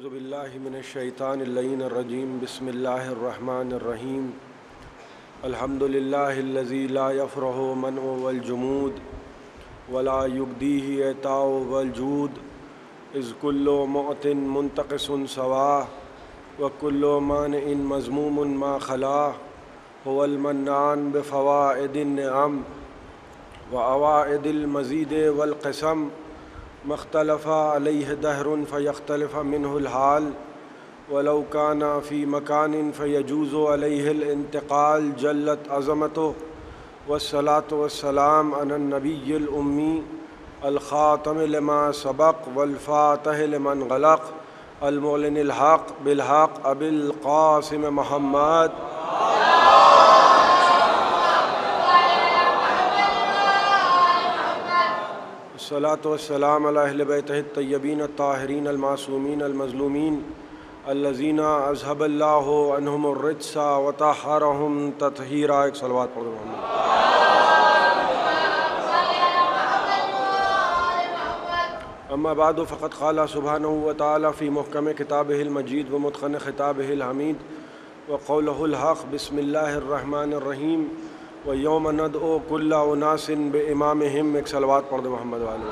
اعوذ باللہ من الشیطان اللعین الرجیم بسم اللہ الرحمن الرحیم الحمد للہ الذی لا یفرح منع والجمود ولا یبدیہ اعطاء والجود اذ کل معط منتقص سواہ وکل مانع مذموم ما خلاہ هو المنان بفوائد النعم وعوائد المزید والقسم مختلف علیہ دہر فیختلف منہ الحال ولو کان فی مکان فیجوز علیہ الانتقال جلت عظمتہ والصلاة والسلام علی النبی الامی الخاتم لما سبق والفاتح لمن غلق المعلن الحق بالحق ابی القاسم محمد الصلاة والسلام علی اہل بیتہ الطیبین الطاہرین المعصومین المظلومین الذین اذھب اللہ عنہم الرجس وطہرہم تطہیرا۔ ایک صلوات پڑھ دو محمد۔ اما بعد فقد قال سبحانہ وتعالی فی محکم کتابہ المجید ومتقن خطابہ الحمید وقولہ الحق بسم اللہ الرحمن الرحیم وَيَوْمَ نَدْعُو كُلَّ أُنَاسٍ بِإِمَامِهِمْ۔ ایک صلوات پڑھ دو محمد والے۔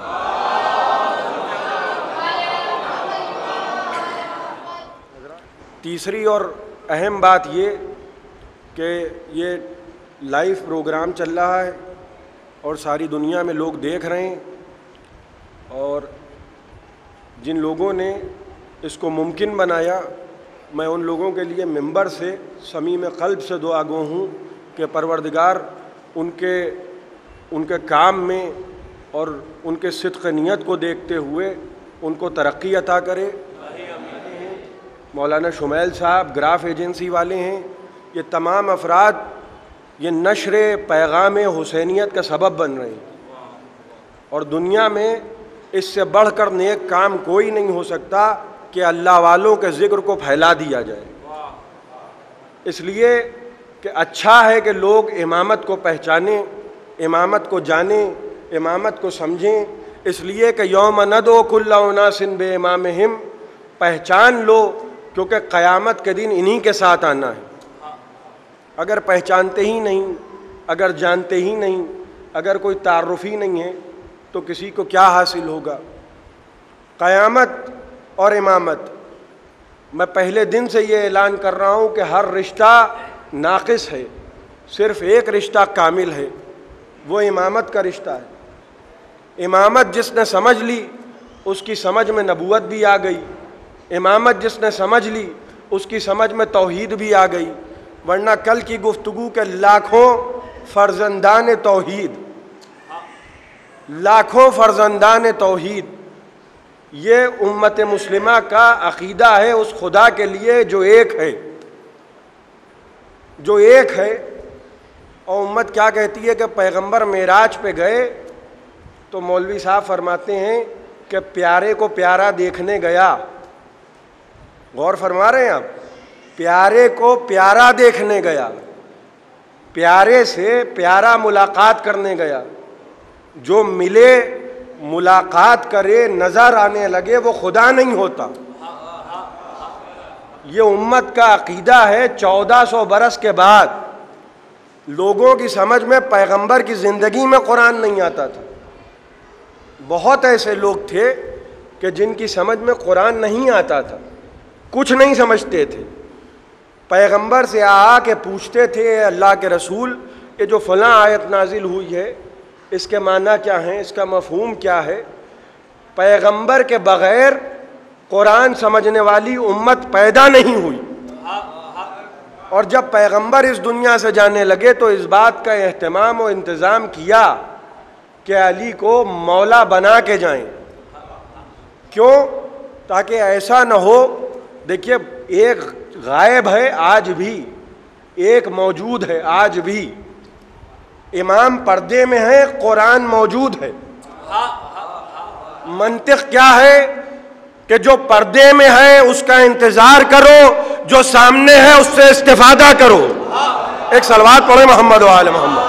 تیسری اور اہم بات یہ کہ یہ لائیو پروگرام چل رہا ہے اور ساری دنیا میں لوگ دیکھ رہے ہیں، اور جن لوگوں نے اس کو ممکن بنایا، میں ان لوگوں کے لیے منبر سے صمیم قلب سے دعا گو ہوں کہ پروردگار ان کے کام میں اور ان کے صدق نیت کو دیکھتے ہوئے ان کو ترقی عطا کرے۔ مولانا شمیل صاحب گراف ایجنسی والے ہیں، یہ تمام افراد یہ نشر پیغام حسینیت کا سبب بن رہے ہیں، اور دنیا میں اس سے بڑھ کر نیک کام کوئی نہیں ہو سکتا کہ اللہ والوں کے ذکر کو پھیلا دیا جائے۔ اس لیے کہ اچھا ہے کہ لوگ امامت کو پہچانیں، امامت کو جانیں، امامت کو سمجھیں، اس لیے کہ یوم ندعو کل اناس بامامہم، پہچان لو، کیونکہ قیامت کے دن انہی کے ساتھ آنا ہے۔ اگر پہچانتے ہی نہیں، اگر جانتے ہی نہیں، اگر کوئی تعارف ہی نہیں ہے تو کسی کو کیا حاصل ہوگا؟ قیامت اور امامت، میں پہلے دن سے یہ اعلان کر رہا ہوں کہ ہر رشتہ ناقص ہے، صرف ایک رشتہ کامل ہے، وہ امامت کا رشتہ ہے۔ امامت جس نے سمجھ لی اس کی سمجھ میں نبوت بھی آ گئی، امامت جس نے سمجھ لی اس کی سمجھ میں توحید بھی آ گئی، ورنہ کل کی گفتگو کے لاکھوں فرزندان توحید، لاکھوں فرزندان توحید، یہ امت مسلمہ کا عقیدہ ہے اس خدا کے لیے جو ایک ہے، جو ایک ہے۔ اور امت کیا کہتی ہے کہ پیغمبر معراج پہ گئے تو مولوی صاحب فرماتے ہیں کہ پیارے کو پیارا دیکھنے گیا۔ غور فرما رہے ہیں آپ؟ پیارے کو پیارا دیکھنے گیا، پیارے سے پیارا ملاقات کرنے گیا۔ جو ملے، ملاقات کرے، نظر آنے لگے، وہ خدا نہیں ہوتا۔ یہ امت کا عقیدہ ہے۔ 1400 برس کے بعد لوگوں کی سمجھ میں پیغمبر کی زندگی میں قرآن نہیں آتا تھا۔ بہت ایسے لوگ تھے کہ جن کی سمجھ میں قرآن نہیں آتا تھا، کچھ نہیں سمجھتے تھے۔ پیغمبر سے آ کے پوچھتے تھے اللہ کے رسول، یہ جو فلاں آیت نازل ہوئی ہے اس کے معنی کیا ہیں، اس کا مفہوم کیا ہے؟ پیغمبر کے بغیر قرآن سمجھنے والی امت پیدا نہیں ہوئی، اور جب پیغمبر اس دنیا سے جانے لگے تو اس بات کا اہتمام و انتظام کیا کہ علی کو مولا بنا کے جائیں۔ کیوں؟ تاکہ ایسا نہ ہو، دیکھیے ایک غائب ہے آج بھی، ایک موجود ہے آج بھی۔ امام پردے میں ہے، قرآن موجود ہے۔ منطق کیا ہے کہ جو پردے میں ہے اس کا انتظار کرو، جو سامنے ہے اس سے استفادہ کرو۔ ایک صلوات پڑھیں محمد و آل محمد۔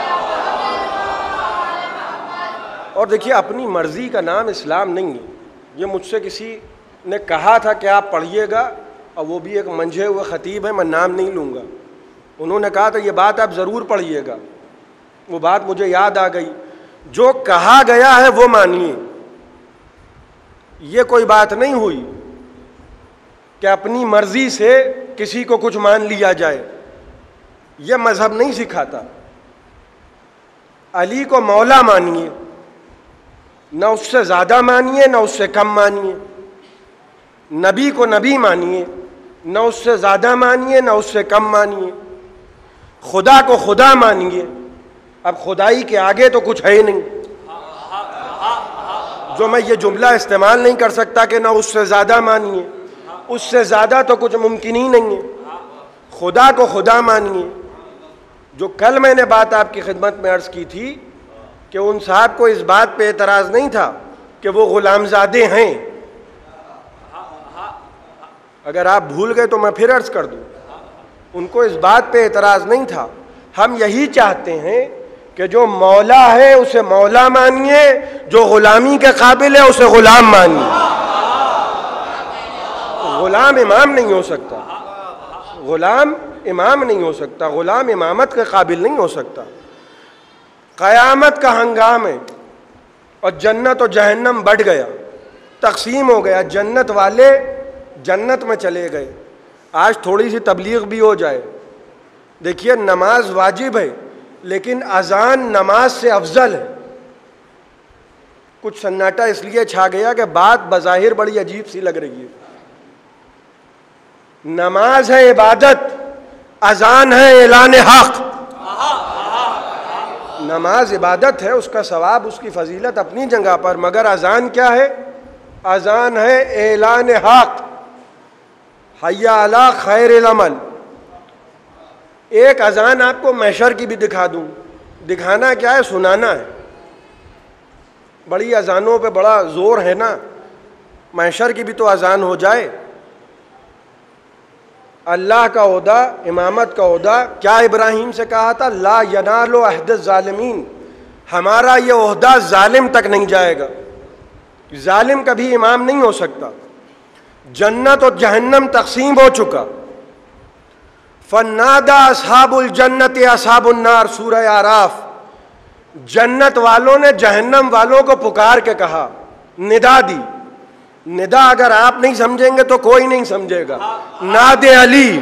اور دیکھیے اپنی مرضی کا نام اسلام نہیں ہے۔ یہ مجھ سے کسی نے کہا تھا کہ آپ پڑھیے گا، اور وہ بھی ایک منجھے ہوئے خطیب ہیں، میں نام نہیں لوں گا، انہوں نے کہا تھا یہ بات آپ ضرور پڑھیے گا. وہ بات مجھے یاد آ گئی. جو کہا گیا ہے وہ مانیے. یہ کوئی بات نہیں ہوئی کہ اپنی مرضی سے کسی کو کچھ مان لیا جائے، یہ مذہب نہیں سکھاتا. علی کو مولا مانیے، نہ اس سے زیادہ مانیے نہ اس سے کم مانیے. نبی کو نبی مانیے، نہ اس سے زیادہ مانیے نہ اس سے کم مانیے. خدا کو خدا مانیے، اب خدائی کے آگے تو کچھ ہے ہی نہیں. جو میں یہ جملہ استعمال نہیں کر سکتا کہ نہ اس سے زیادہ مانیے، اس سے زیادہ تو کچھ ممکن ہی نہیں ہے. خدا کو خدا مانیے. جو کل میں نے بات آپ کی خدمت میں عرض کی تھی کہ ان صاحب کو اس بات پہ اعتراض نہیں تھا کہ وہ غلام زادے ہیں. اگر آپ بھول گئے تو میں پھر عرض کر دوں، ان کو اس بات پہ اعتراض نہیں تھا. ہم یہی چاہتے ہیں کہ جو مولا ہے اسے مولا مانیے، جو غلامی کے قابل ہے اسے غلام مانیے. غلام امام نہیں ہو سکتا، غلام امام نہیں ہو سکتا، غلام امامت کے قابل نہیں ہو سکتا. قیامت کا ہنگام ہے اور جنت و جہنم بڑھ گیا، تقسیم ہو گیا. جنت والے جنت میں چلے گئے. آج تھوڑی سی تبلیغ بھی ہو جائے. دیکھیے نماز واجب ہے لیکن اذان نماز سے افضل ہے. کچھ سناٹا اس لیے چھا گیا کہ بات بظاہر بڑی عجیب سی لگ رہی ہے. نماز ہے عبادت، اذان ہے اعلان حق. نماز عبادت ہے، اس کا ثواب اس کی فضیلت اپنی جگہ پر، مگر اذان کیا ہے؟ اذان ہے اعلان حق. حی علی خیر العمل. ایک اذان آپ کو محشر کی بھی دکھا دوں. دکھانا کیا ہے؟ سنانا ہے. بڑی اذانوں پہ بڑا زور ہے نا، محشر کی بھی تو اذان ہو جائے. اللہ کا عہدہ، امامت کا عہدہ کیا ابراہیم سے کہا تھا؟ لا ینال عہد الظالمین. ہمارا یہ عہدہ ظالم تک نہیں جائے گا. ظالم کبھی امام نہیں ہو سکتا. جنت اور جہنم تقسیم ہو چکا. فنادا اصحاب الجنت اصحاب النار، سورہ اعراف. جنت والوں نے جہنم والوں کو پکار کے کہا، ندا دی. ندا اگر آپ نہیں سمجھیں گے تو کوئی نہیں سمجھے گا. ناد علی،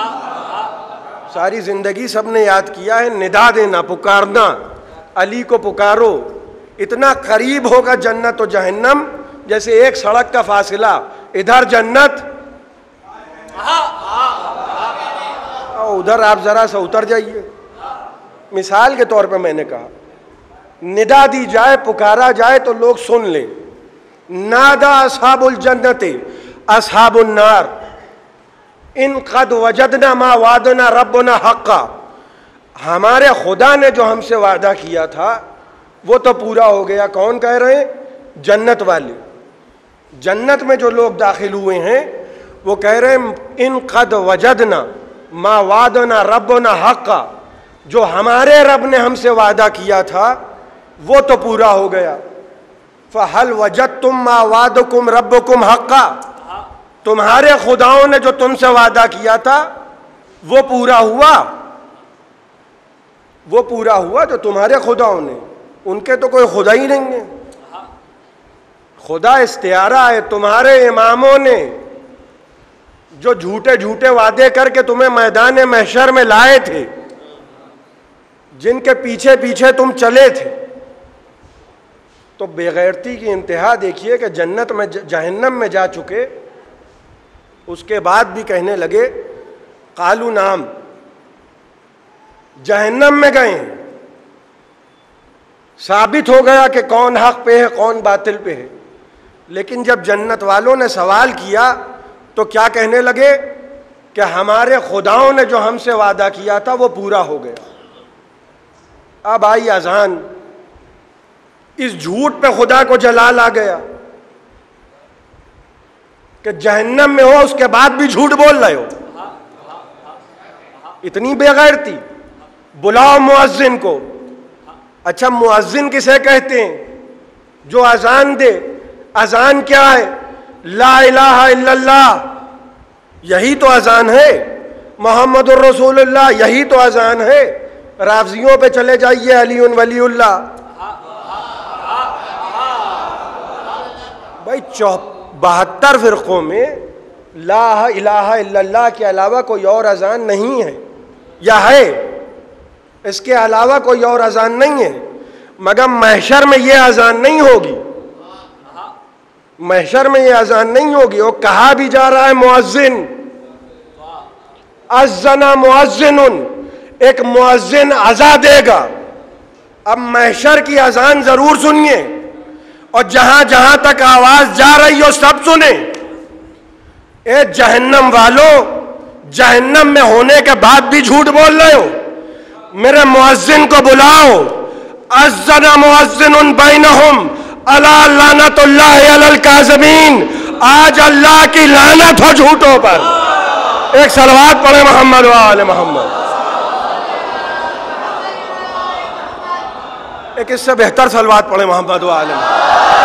ساری زندگی سب نے یاد کیا ہے، ندا دینا، پکارنا. علی کو پکارو. اتنا قریب ہوگا جنت و جہنم جیسے ایک سڑک کا فاصلہ. ادھر جنت، ادھر آپ ذرا سا اتر جائیے. مثال کے طور پہ میں نے کہا ندا دی جائے، پکارا جائے تو لوگ سن لیں. نادا اصحاب الجنت اصحاب النار ان قد وجدنا ما وعدنا ربنا حقا. ہمارے خدا نے جو ہم سے وعدہ کیا تھا وہ تو پورا ہو گیا. کون کہہ رہے ہیں؟ جنت والے. جنت میں جو لوگ داخل ہوئے ہیں وہ کہہ رہے ہیں ان قد وجدنا ما وعدنا ربنا حقا. جو ہمارے رب نے ہم سے وعدہ کیا تھا وہ تو پورا ہو گیا. فَهَلْ وَجَدْتُمْ مَا وَعَدَكُمْ رَبُّكُمْ حَقًّا. تمہارے خداؤں نے جو تم سے وعدہ کیا تھا وہ پورا ہوا. وہ پورا ہوا جو تمہارے خداؤں نے. ان کے تو کوئی خدا ہی نہیں ہے. خدا استعارہ ہے. تمہارے اماموں نے جو جھوٹے جھوٹے وعدے کر کے تمہیں میدان محشر میں لائے تھے، جن کے پیچھے پیچھے تم چلے تھے، تو بے غیرتی کی انتہا دیکھیے کہ جنت میں جہنم میں جا چکے، اس کے بعد بھی کہنے لگے قالوا نعم. جہنم میں گئے، ثابت ہو گیا کہ کون حق پہ ہے کون باطل پہ ہے. لیکن جب جنت والوں نے سوال کیا تو کیا کہنے لگے کہ ہمارے خداؤں نے جو ہم سے وعدہ کیا تھا وہ پورا ہو گیا. اب آئی اذان. اس جھوٹ پہ خدا کو جلال آ گیا کہ جہنم میں ہو اس کے بعد بھی جھوٹ بول رہے ہو. اتنی بے غیرتی. بلاؤ مؤذن کو. اچھا مؤذن کسے کہتے ہیں؟ جو اذان دے. اذان کیا ہے؟ لا الہ الا اللہ، یہی تو اذان ہے۔ محمد الرسول اللہ، یہی تو اذان ہے۔ رافضیوں پہ چلے جائیے، علی ولی اللہ، بھائی 72 فرقوں میں لا الہ الا اللہ کے علاوہ کوئی اور اذان نہیں ہے، یا ہے؟ اس کے علاوہ کوئی اور اذان نہیں ہے، مگر محشر میں یہ اذان نہیں ہوگی، محشر میں یہ اذان نہیں ہوگی۔ اور کہا بھی جا رہا ہے مؤذن، اذن مؤذن، ایک مؤذن اذان دے گا۔ اب محشر کی اذان ضرور سنیے، اور جہاں جہاں تک آواز جا رہی ہو سب سنیں۔ اے جہنم والو، جہنم میں ہونے کے بعد بھی جھوٹ بول رہے ہو، میرے مؤذن کو بلاؤ۔ اذن مؤذن بینہم الا لعنت اللہ علی الکاذبین، آج اللہ کی لعنت ہو جھوٹوں پر۔ ایک صلوات پڑھیں محمد و آل محمد۔ ایک اس سے بہتر صلوات پڑھیں محمد و آل محمد۔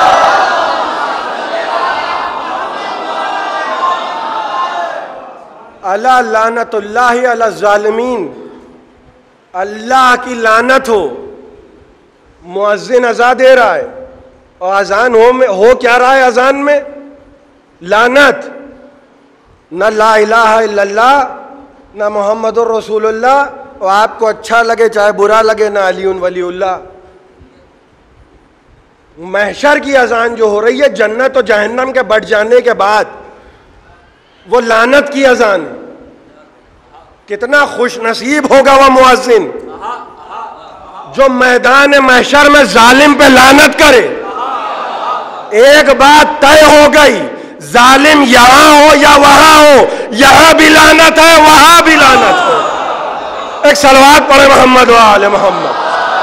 الا لعنت اللہ علی الظالمین، اللہ کی لعنت ہو۔ مؤذن اذان دے رہا ہے، اور اذان ہو کیا رہا ہے؟ اذان میں لعنت، نہ لا الہ الا اللہ، نہ محمد الرسول اللہ، اور آپ کو اچھا لگے چاہے برا لگے، نہ علی ولی اللہ۔ محشر کی اذان جو ہو رہی ہے جنت و جہنم کے بٹ جانے کے بعد، وہ لعنت کی اذان ہے۔ کتنا خوش نصیب ہوگا وہ مؤذن جو میدان محشر میں ظالم پہ لعنت کرے۔ ایک بات طے ہو گئی، ظالم یہاں ہو یا وہاں ہو، یہاں بھی لعنت ہے، وہاں بھی لعنت ہے۔ ایک صلوات پڑھے محمد و آل محمد۔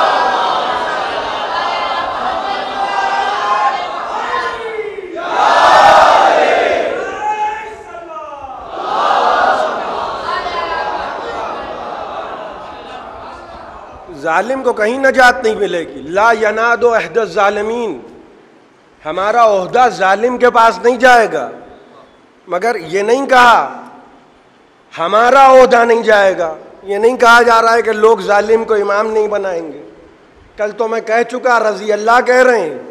ظالم کو کہیں نجات نہیں ملے گی۔ لا یناد عہد الظالمین، ہمارا عہدہ ظالم کے پاس نہیں جائے گا۔ مگر یہ نہیں کہا ہمارا عہدہ نہیں جائے گا، یہ نہیں کہا جا رہا ہے کہ لوگ ظالم کو امام نہیں بنائیں گے۔ کل تو میں کہہ چکا، رضی اللہ کہہ رہے ہیں،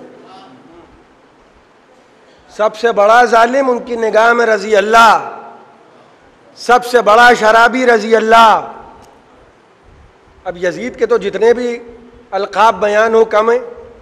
سب سے بڑا ظالم ان کی نگاہ میں رضی اللہ، سب سے بڑا شرابی رضی اللہ۔ اب یزید کے تو جتنے بھی القاب بیان ہو کم ہیں،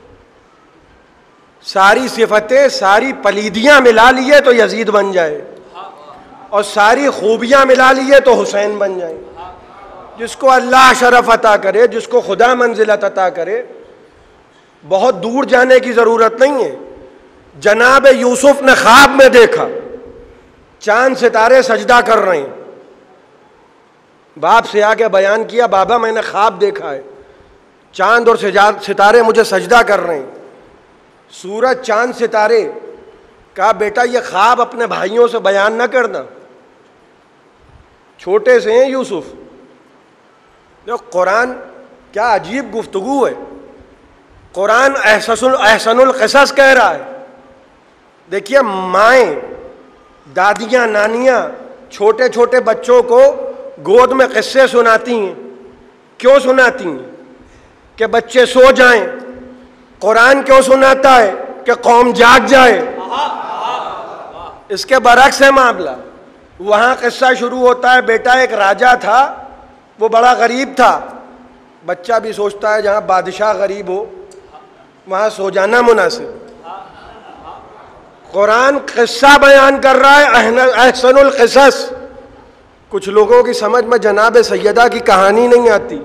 ساری صفتیں ساری پلیدیاں ملا لیے تو یزید بن جائے، اور ساری خوبیاں ملا لیے تو حسین بن جائیں۔ جس کو اللہ شرف عطا کرے، جس کو خدا منزلت عطا کرے، بہت دور جانے کی ضرورت نہیں ہے۔ جناب یوسف نے خواب میں دیکھا چاند ستارے سجدہ کر رہے ہیں، باپ سے آگے بیان کیا، بابا میں نے خواب دیکھا ہے، چاند اور ستارے مجھے سجدہ کر رہے ہیں۔ سورج چاند ستارے، کہا بیٹا یہ خواب اپنے بھائیوں سے بیان نہ کرنا، چھوٹے سے ہیں یوسف۔ قرآن کیا عجیب گفتگو ہے، قرآن احسن القصص کہہ رہا ہے۔ دیکھیے مائیں، دادیاں، نانیاں چھوٹے چھوٹے بچوں کو گود میں قصے سناتی ہیں، کیوں سناتی ہیں؟ کہ بچے سو جائیں۔ قرآن کیوں سناتا ہے؟ کہ قوم جاگ جائے۔ اس کے برعکس ہے معاملہ۔ وہاں قصہ شروع ہوتا ہے، بیٹا ایک راجا تھا، وہ بڑا غریب تھا۔ بچہ بھی سوچتا ہے جہاں بادشاہ غریب ہو وہاں سو جانا مناسب۔ قرآن قصہ بیان کر رہا ہے، احسن القصص۔ کچھ لوگوں کی سمجھ میں جناب سیدہ کی کہانی نہیں آتی۔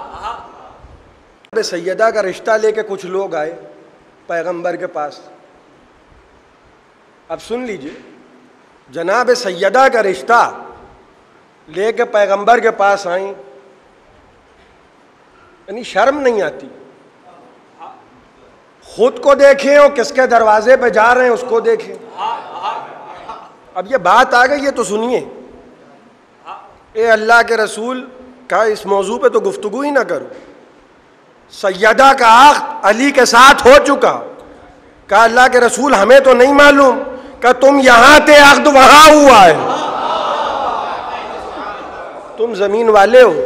جناب سیدہ کا رشتہ لے کے کچھ لوگ آئے پیغمبر کے پاس۔ اب سن لیجئے، جناب سیدہ کا رشتہ لے کے پیغمبر کے پاس آئیں، یعنی شرم نہیں آتی؟ خود کو دیکھیں اور کس کے دروازے پہ جا رہے ہیں اس کو دیکھیں۔ اب یہ بات آ گئی ہے تو سنیے۔ اے اللہ کے رسول کا اس موضوع پہ تو گفتگو ہی نہ کرو۔ سیدہ کا عقد علی کے ساتھ ہو چکا، کہا اللہ کے رسول ہمیں تو نہیں معلوم، کہ تم یہاں تھے عقد وہاں ہوا ہے، تم زمین والے ہو،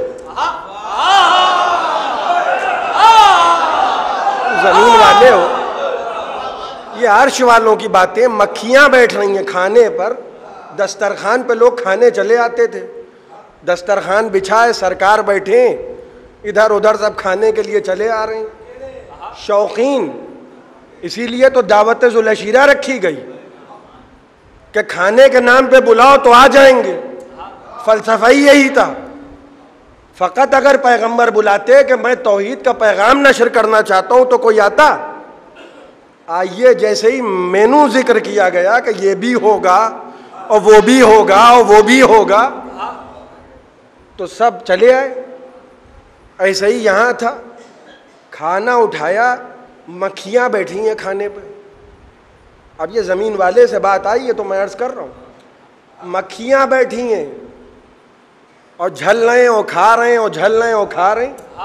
زمین والے ہو۔ یہ عرش والوں کی باتیں، مکھیاں بیٹھ رہی ہیں کھانے پر، دسترخوان پہ لوگ کھانے چلے آتے تھے، دسترخوان بچھائے سرکار بیٹھے، ادھر ادھر سب کھانے کے لیے چلے آ رہے ہیں، شوقین۔ اسی لیے تو دعوت ذوالعشیرہ رکھی گئی کہ کھانے کے نام پہ بلاؤ تو آ جائیں گے، فلسفہ ہی یہی تھا۔ فقط اگر پیغمبر بلاتے کہ میں توحید کا پیغام نشر کرنا چاہتا ہوں تو کوئی آتا؟ آئیے جیسے ہی مینو ذکر کیا گیا کہ یہ بھی ہوگا اور وہ بھی ہوگا اور وہ بھی ہوگا تو سب چلے آئے۔ ایسے ہی یہاں تھا، کھانا اٹھایا، مکھیاں بیٹھی ہیں کھانے پہ۔ اب یہ زمین والے سے بات آئی ہے تو میں عرض کر رہا ہوں، مکھیاں بیٹھی ہیں اور جھل رہے ہیں اور کھا رہے ہیں اور جھل رہے ہیں اور کھا رہے ہیں۔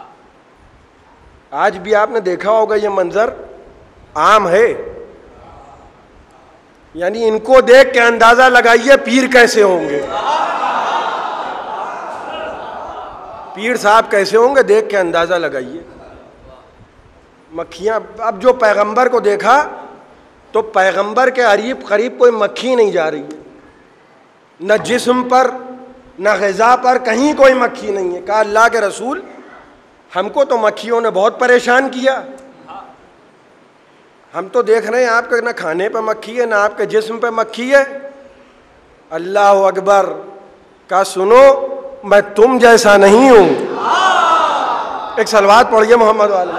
آج بھی آپ نے دیکھا ہوگا یہ منظر عام ہے، یعنی ان کو دیکھ کے اندازہ لگائیے پیر کیسے ہوں گے، پیر صاحب کیسے ہوں گے، دیکھ کے اندازہ لگائیے۔ مکھیاں، اب جو پیغمبر کو دیکھا تو پیغمبر کے قریب کوئی مکھی نہیں جا رہی ہے، نہ جسم پر نہ غذا پر، کہیں کوئی مکھی نہیں ہے۔ کہا اللہ کے رسول ہم کو تو مکھیوں نے بہت پریشان کیا، ہم تو دیکھ رہے ہیں آپ کے نہ کھانے پہ مکھی ہے نہ آپ کے جسم پہ مکھی ہے۔ اللہ اکبر۔ کہا سنو میں تم جیسا نہیں ہوں، ایک صلوات پڑھیے محمد والے۔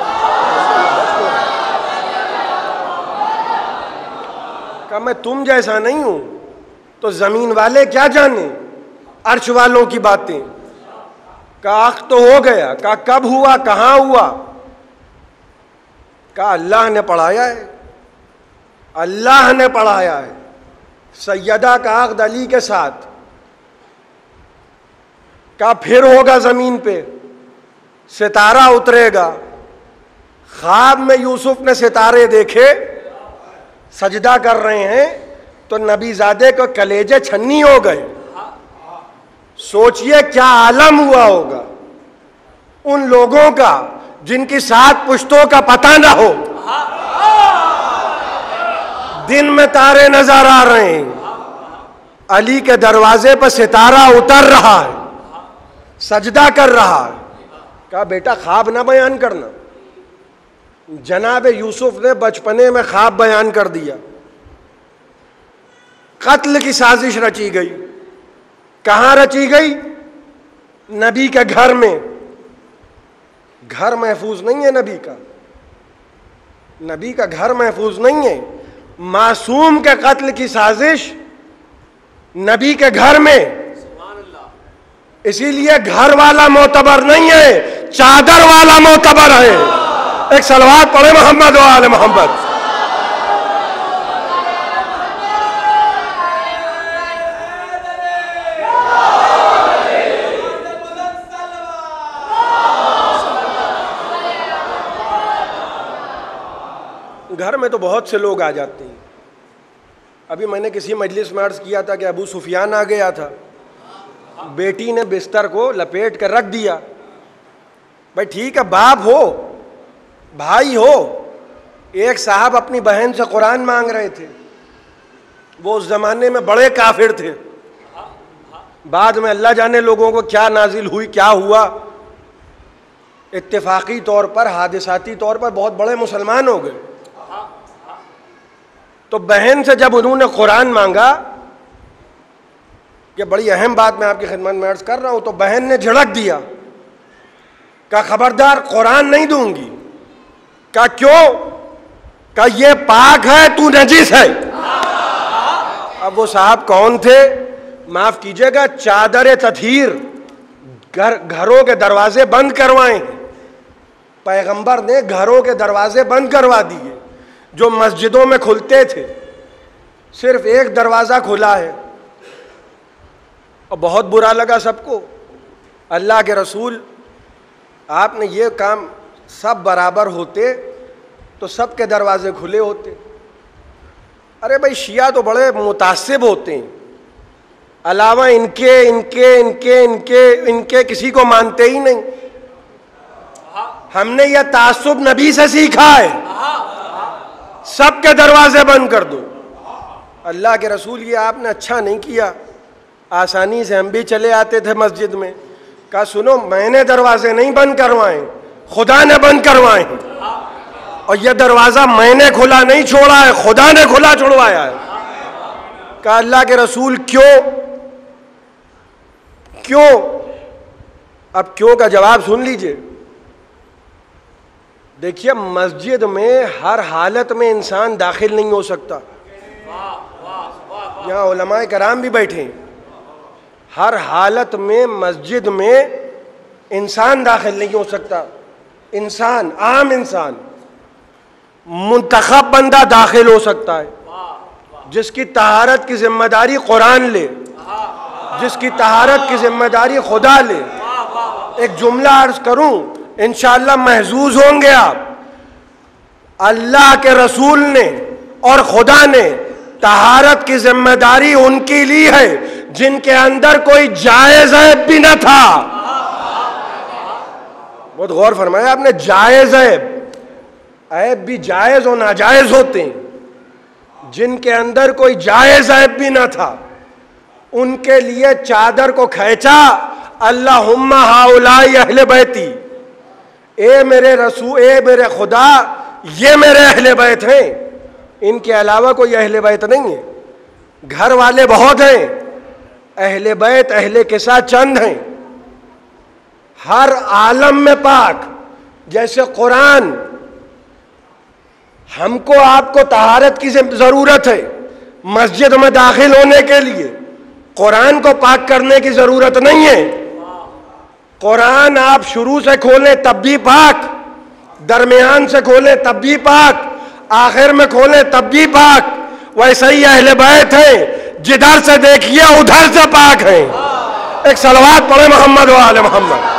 کہا میں تم جیسا نہیں ہوں، تو زمین والے کیا جانے عرش والوں کی باتیں۔ کہا عقد تو ہو گیا۔ کہا کب ہوا، کہاں ہوا؟ کہا اللہ نے پڑھایا ہے، اللہ نے پڑھایا ہے۔ سیدہ کا عقد علی کے ساتھ۔ کہا پھر ہوگا زمین پہ، ستارہ اترے گا۔ خواب میں یوسف نے ستارے دیکھے، سجدہ کر رہے ہیں تو نبی زادے کو کلیجے چھنی ہو گئے۔ سوچئے کیا عالم ہوا ہوگا ان لوگوں کا جن کی 7 پشتوں کا پتہ نہ ہو، دن میں تارے نظر آ رہے ہیں، علی کے دروازے پر ستارہ اتر رہا ہے، سجدہ کر رہا ہے۔ کہا بیٹا خواب نہ بیان کرنا۔ جناب یوسف نے بچپنے میں خواب بیان کر دیا۔ قتل کی سازش رچی گئی۔ کہاں رچی گئی؟ نبی کے گھر میں۔ گھر محفوظ نہیں ہے نبی کا، نبی کا گھر محفوظ نہیں ہے۔ معصوم کے قتل کی سازش نبی کے گھر میں، اسی لیے گھر والا معتبر نہیں ہے، چادر والا معتبر ہے۔ ایک صلوات پڑھے محمد و آل محمد۔ گھر میں تو بہت سے لوگ آ جاتے ہیں۔ ابھی میں نے کسی مجلس میں عرض کیا تھا کہ ابو سفیان آ گیا تھا، بیٹی نے بستر کو لپیٹ کر رکھ دیا۔ بھائی ٹھیک ہے، باپ ہو، بھائی ہو۔ ایک صاحب اپنی بہن سے قرآن مانگ رہے تھے، وہ اس زمانے میں بڑے کافر تھے، بعد میں اللہ جانے لوگوں کو کیا نازل ہوئی کیا ہوا، اتفاقی طور پر حادثاتی طور پر بہت بڑے مسلمان ہو گئے۔ تو بہن سے جب انہوں نے قرآن مانگا، یہ بڑی اہم بات میں آپ کی خدمت میں عرض کر رہا ہوں، تو بہن نے جھڑک دیا، کہا خبردار قرآن نہیں دوں گی۔ کہا کیوں؟ کہا یہ پاک ہے تو نجس ہے۔ اب وہ صاحب کون تھے؟ معاف کیجئے گا، چادر تطہیر، گھروں کے دروازے بند کروائے، پیغمبر نے گھروں کے دروازے بند کروا دیے۔ جو مسجدوں میں کھلتے تھے صرف ایک دروازہ کھلا ہے، اور بہت برا لگا سب کو۔ اللہ کے رسول آپ نے یہ کام، سب برابر ہوتے تو سب کے دروازے کھلے ہوتے. ارے بھائی شیعہ تو بڑے متعصب ہوتے ہیں, علاوہ ان کے کسی کو مانتے ہی نہیں. ہم نے یہ تعصب نبی سے سیکھا ہے, سب کے دروازے بند کر دو. اللہ کے رسول یہ آپ نے اچھا نہیں کیا. آسانی سے ہم بھی چلے آتے تھے مسجد میں, کہا سنو میں نے دروازے نہیں بند کروائے, خدا نے بند کروائے ہیں, اور یہ دروازہ میں نے کھلا نہیں چھوڑا ہے, خدا نے کھلا چھوڑوایا ہے. کہا اللہ کے رسول کیوں؟ اب کیوں کا جواب سن لیجئے. دیکھیے مسجد میں ہر حالت میں انسان داخل نہیں ہو سکتا. یہاں علماء کرام بھی بیٹھے ہیں. ہر حالت میں مسجد میں انسان داخل نہیں ہو سکتا. انسان, عام انسان, منتخب بندہ داخل ہو سکتا ہے, جس کی طہارت کی ذمہ داری قرآن لے, جس کی طہارت کی ذمہ داری خدا لے. ایک جملہ عرض کروں, انشاءاللہ محظوظ ہوں گے آپ. اللہ کے رسول نے اور خدا نے طہارت کی ذمہ داری ان کی لی ہے جن کے اندر کوئی جائز عیب بھی نہ تھا. بہت غور فرمایا آپ نے, جائز عیب بھی جائز و ناجائز ہوتے ہیں. جن کے اندر کوئی جائز عیب بھی نہ تھا ان کے لیے چادر کو کھینچا, اللہم ہؤلاء اہل بیتی, اے میرے رسول, اے میرے خدا یہ میرے اہل بیت ہیں, ان کے علاوہ کوئی اہل بیت نہیں ہے. گھر والے بہت ہیں, اہل بیت اہل کے ساتھ چند ہیں. ہر عالم میں پاک, جیسے قرآن ہم کو آپ کو طہارت کی ضرورت ہے مسجد میں داخل ہونے کے لیے, قرآن کو پاک کرنے کی ضرورت نہیں ہے. قرآن آپ شروع سے کھولیں تب بھی پاک, درمیان سے کھولیں تب بھی پاک, آخر میں کھولیں تب بھی پاک. ویسے ہی اہل بیت ہیں, جدھر سے دیکھیے ادھر سے پاک ہیں. ایک صلوات پڑھیں محمد و آل محمد.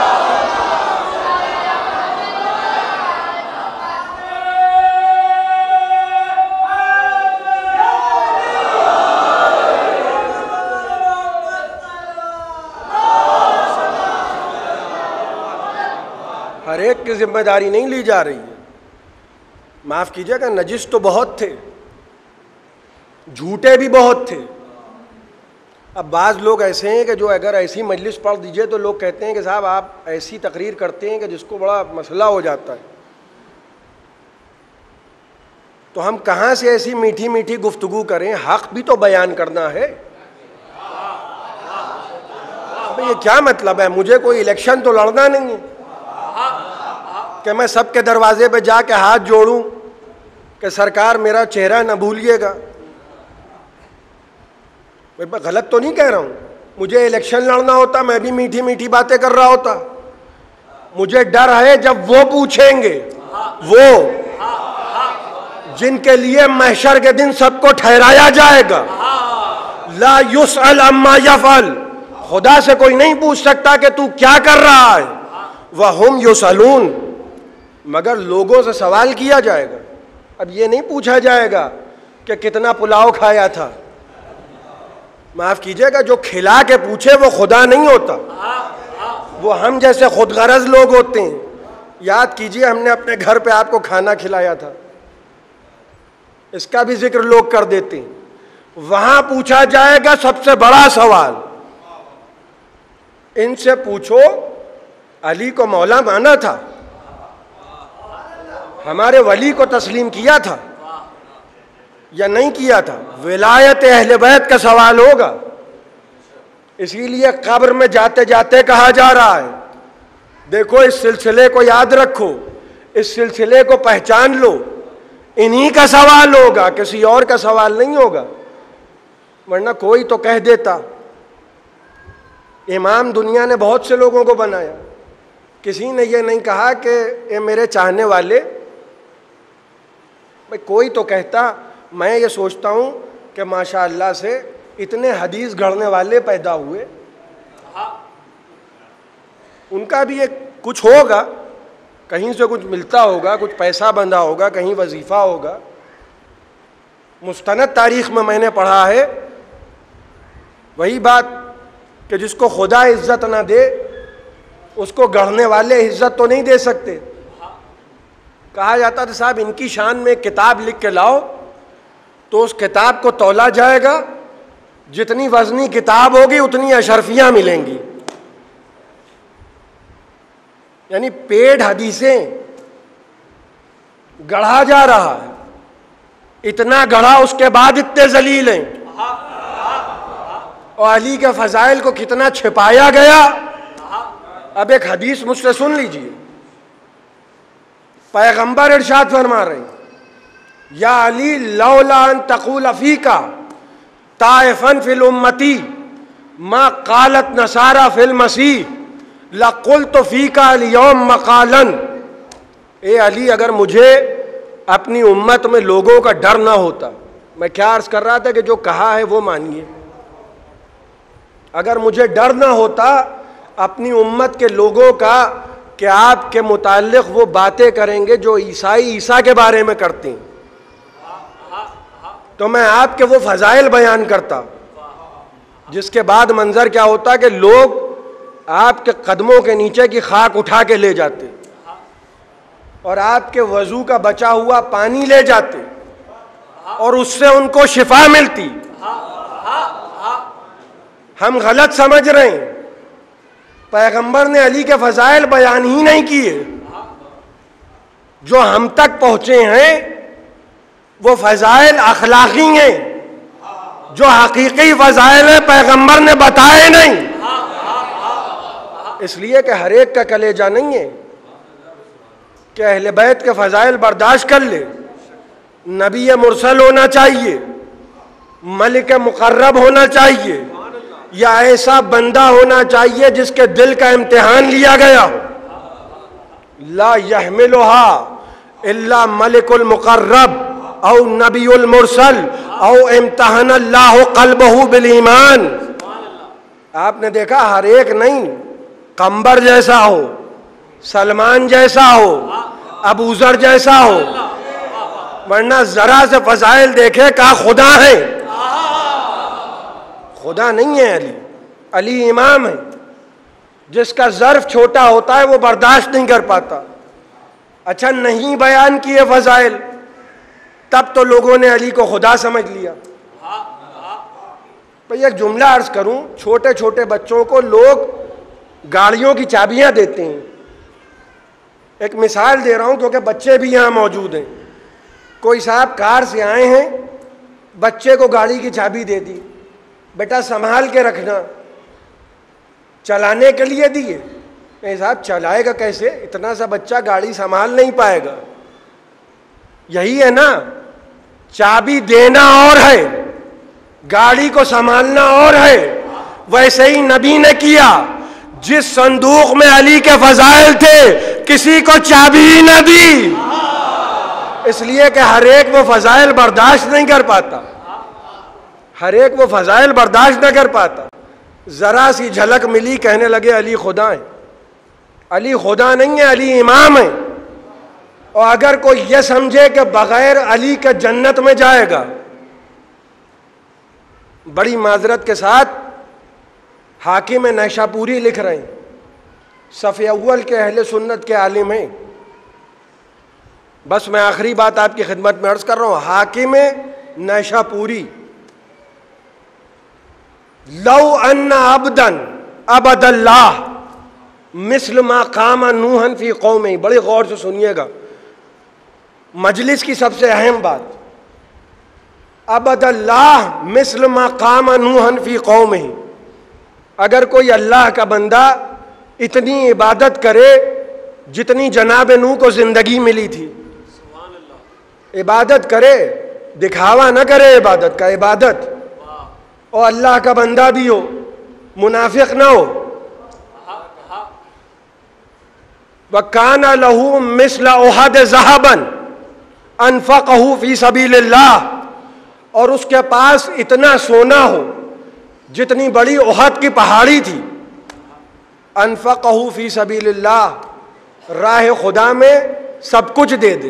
ہر ایک کی ذمہ داری نہیں لی جا رہی ہے. معاف کیجیے گا, نجس تو بہت تھے, جھوٹے بھی بہت تھے. اب بعض لوگ ایسے ہیں کہ جو اگر ایسی مجلس پڑھ دیجئے تو لوگ کہتے ہیں کہ صاحب آپ ایسی تقریر کرتے ہیں کہ جس کو بڑا مسئلہ ہو جاتا ہے. تو ہم کہاں سے ایسی میٹھی میٹھی گفتگو کریں, حق بھی تو بیان کرنا ہے. یہ کیا مطلب ہے, مجھے کوئی الیکشن تو لڑنا نہیں ہے کہ میں سب کے دروازے پہ جا کے ہاتھ جوڑوں کہ سرکار میرا چہرہ نہ بھولیے گا. میں غلط تو نہیں کہہ رہا ہوں, مجھے الیکشن لڑنا ہوتا میں بھی میٹھی میٹھی باتیں کر رہا ہوتا. مجھے ڈر ہے جب وہ پوچھیں گے, وہ جن کے لیے محشر کے دن سب کو ٹھہرایا جائے گا, لا یسأل عما یفعل, خدا سے کوئی نہیں پوچھ سکتا کہ تو کیا کر رہا ہے, وہم یسألون, مگر لوگوں سے سوال کیا جائے گا. اب یہ نہیں پوچھا جائے گا کہ کتنا پلاؤ کھایا تھا. معاف کیجئے گا, جو کھلا کے پوچھے وہ خدا نہیں ہوتا, وہ ہم جیسے خود غرض لوگ ہوتے ہیں. یاد کیجئے ہم نے اپنے گھر پہ آپ کو کھانا کھلایا تھا, اس کا بھی ذکر لوگ کر دیتے ہیں. وہاں پوچھا جائے گا سب سے بڑا سوال, ان سے پوچھو علی کو مولا مانا تھا, ہمارے ولی کو تسلیم کیا تھا یا نہیں کیا تھا. ولایت اہل بیت کا سوال ہوگا. اسی لیے قبر میں جاتے جاتے کہا جا رہا ہے دیکھو اس سلسلے کو یاد رکھو, اس سلسلے کو پہچان لو, انہی کا سوال ہوگا, کسی اور کا سوال نہیں ہوگا. ورنہ کوئی تو کہہ دیتا امام دنیا نے بہت سے لوگوں کو بنایا, کسی نے یہ نہیں کہا کہ اے میرے چاہنے والے. بھائی کوئی تو کہتا, میں یہ سوچتا ہوں کہ ماشاء اللہ سے اتنے حدیث گھڑنے والے پیدا ہوئے, ان کا بھی ایک کچھ ہوگا. کہیں سے کچھ ملتا ہوگا، کچھ پیسہ بندھا ہوگا، کہیں وظیفہ ہوگا. مستند تاریخ میں نے پڑھا ہے وہی بات کہ جس کو خدا عزت نہ دے اس کو گڑھنے والے عزت تو نہیں دے سکتے. کہا جاتا تھا صاحب ان کی شان میں کتاب لکھ کے لاؤ تو اس کتاب کو تولا جائے گا، جتنی وزنی کتاب ہوگی اتنی اشرفیاں ملیں گی. یعنی پیڑ حدیثیں گڑھا جا رہا ہے، اتنا گڑھا اس کے بعد اتنے ذلیل ہیں. اور علی کے فضائل کو کتنا چھپایا گیا. اب ایک حدیث مجھ سے سن لیجئے. پیغمبر ارشاد فرما رہے ہیں یا علی لولا ان تقول فیکا طائفا فی الامتی ما قالت نصارى فی المسیح لقلت فیکا اليوم مقالا. اے علی اگر مجھے اپنی امت میں لوگوں کا ڈر نہ ہوتا، میں کیا عرض کر رہا تھا کہ جو کہا ہے وہ مانیے. اگر مجھے ڈر نہ ہوتا اپنی امت کے لوگوں کا کہ آپ کے متعلق وہ باتیں کریں گے جو عیسیٰ کے بارے میں کرتے ہیں، تو میں آپ کے وہ فضائل بیان کرتا، جس کے بعد منظر کیا ہوتا کہ لوگ آپ کے قدموں کے نیچے کی خاک اٹھا کے لے جاتے اور آپ کے وضو کا بچا ہوا پانی لے جاتے اور اس سے ان کو شفا ملتی. ہم غلط سمجھ رہے ہیں. پیغمبر نے علی کے فضائل بیان ہی نہیں کیے. جو ہم تک پہنچے ہیں وہ فضائل اخلاقی ہیں، جو حقیقی فضائل ہیں پیغمبر نے بتائے نہیں. اس لیے کہ ہر ایک کا کلیجہ نہیں ہے کہ اہل بیت کے فضائل برداشت کر لے. نبی مرسل ہونا چاہیے، ملک مقرب ہونا چاہیے، یا ایسا بندہ ہونا چاہیے جس کے دل کا امتحان لیا گیا ہو. لا يحملها الا ملک المقرب او نبی المرسل او امتحن اللہ قلبہ بالایمان. آپ نے دیکھا ہر ایک نہیں، قمبر جیسا ہو، سلمان جیسا ہو، ابو ذر جیسا ہو، ورنہ ذرا سے فضائل دیکھے کہا خدا ہے. خدا نہیں ہے علی. علی امام ہے. جس کا ظرف چھوٹا ہوتا ہے وہ برداشت نہیں کر پاتا. اچھا نہیں بیان کیے فضائل تب تو لوگوں نے علی کو خدا سمجھ لیا. بھئی ایک جملہ عرض کروں، چھوٹے چھوٹے بچوں کو لوگ گاڑیوں کی چابیاں دیتے ہیں. ایک مثال دے رہا ہوں کیونکہ بچے بھی یہاں موجود ہیں. کوئی صاحب کار سے آئے ہیں، بچے کو گاڑی کی چابی دے دی، بیٹا سنبھال کے رکھنا، چلانے کے لیے دیے. نہیں صاحب چلائے گا کیسے، اتنا سا بچہ گاڑی سنبھال نہیں پائے گا. یہی ہے نا، چابی دینا اور ہے، گاڑی کو سنبھالنا اور ہے. ویسے ہی نبی نے کیا. جس صندوق میں علی کے فضائل تھے کسی کو چابی ہی نہ دی، اس لیے کہ ہر ایک وہ فضائل برداشت نہیں کر پاتا. ہر ایک وہ فضائل برداشت نہ کر پاتا. ذرا سی جھلک ملی کہنے لگے علی خدا ہے. علی خدا نہیں ہے، علی امام ہے. اور اگر کوئی یہ سمجھے کہ بغیر علی کے جنت میں جائے گا، بڑی معذرت کے ساتھ حاکم نیشاپوری لکھ رہے ہیں، صف اول کے اہل سنت کے عالم ہیں. بس میں آخری بات آپ کی خدمت میں عرض کر رہا ہوں. حاکم نیشاپوری لو ان عبدا عبد اللہ مثل ما قام نوحا فی قومہ. بڑے غور سے سنیے گا، مجلس کی سب سے اہم بات. عبد اللہ مثل ما قام نوحا فی قومہ. اگر کوئی اللہ کا بندہ اتنی عبادت کرے جتنی جناب نوح کو زندگی ملی تھی، عبادت کرے، دکھاوا نہ کرے عبادت کا، عبادت، اور اللہ کا بندہ بھی ہو، منافق نہ ہو. وَكَانَ لَهُ مِثْلَ أُحَدِ ذَهَبًا أَنفَقَهُ فِي سَبِيلِ اللَّهِ. اور اس کے پاس اتنا سونا ہو جتنی بڑی احد کی پہاڑی تھی. انفقہ فی سبیل اللہ، راہ خدا میں سب کچھ دے دے،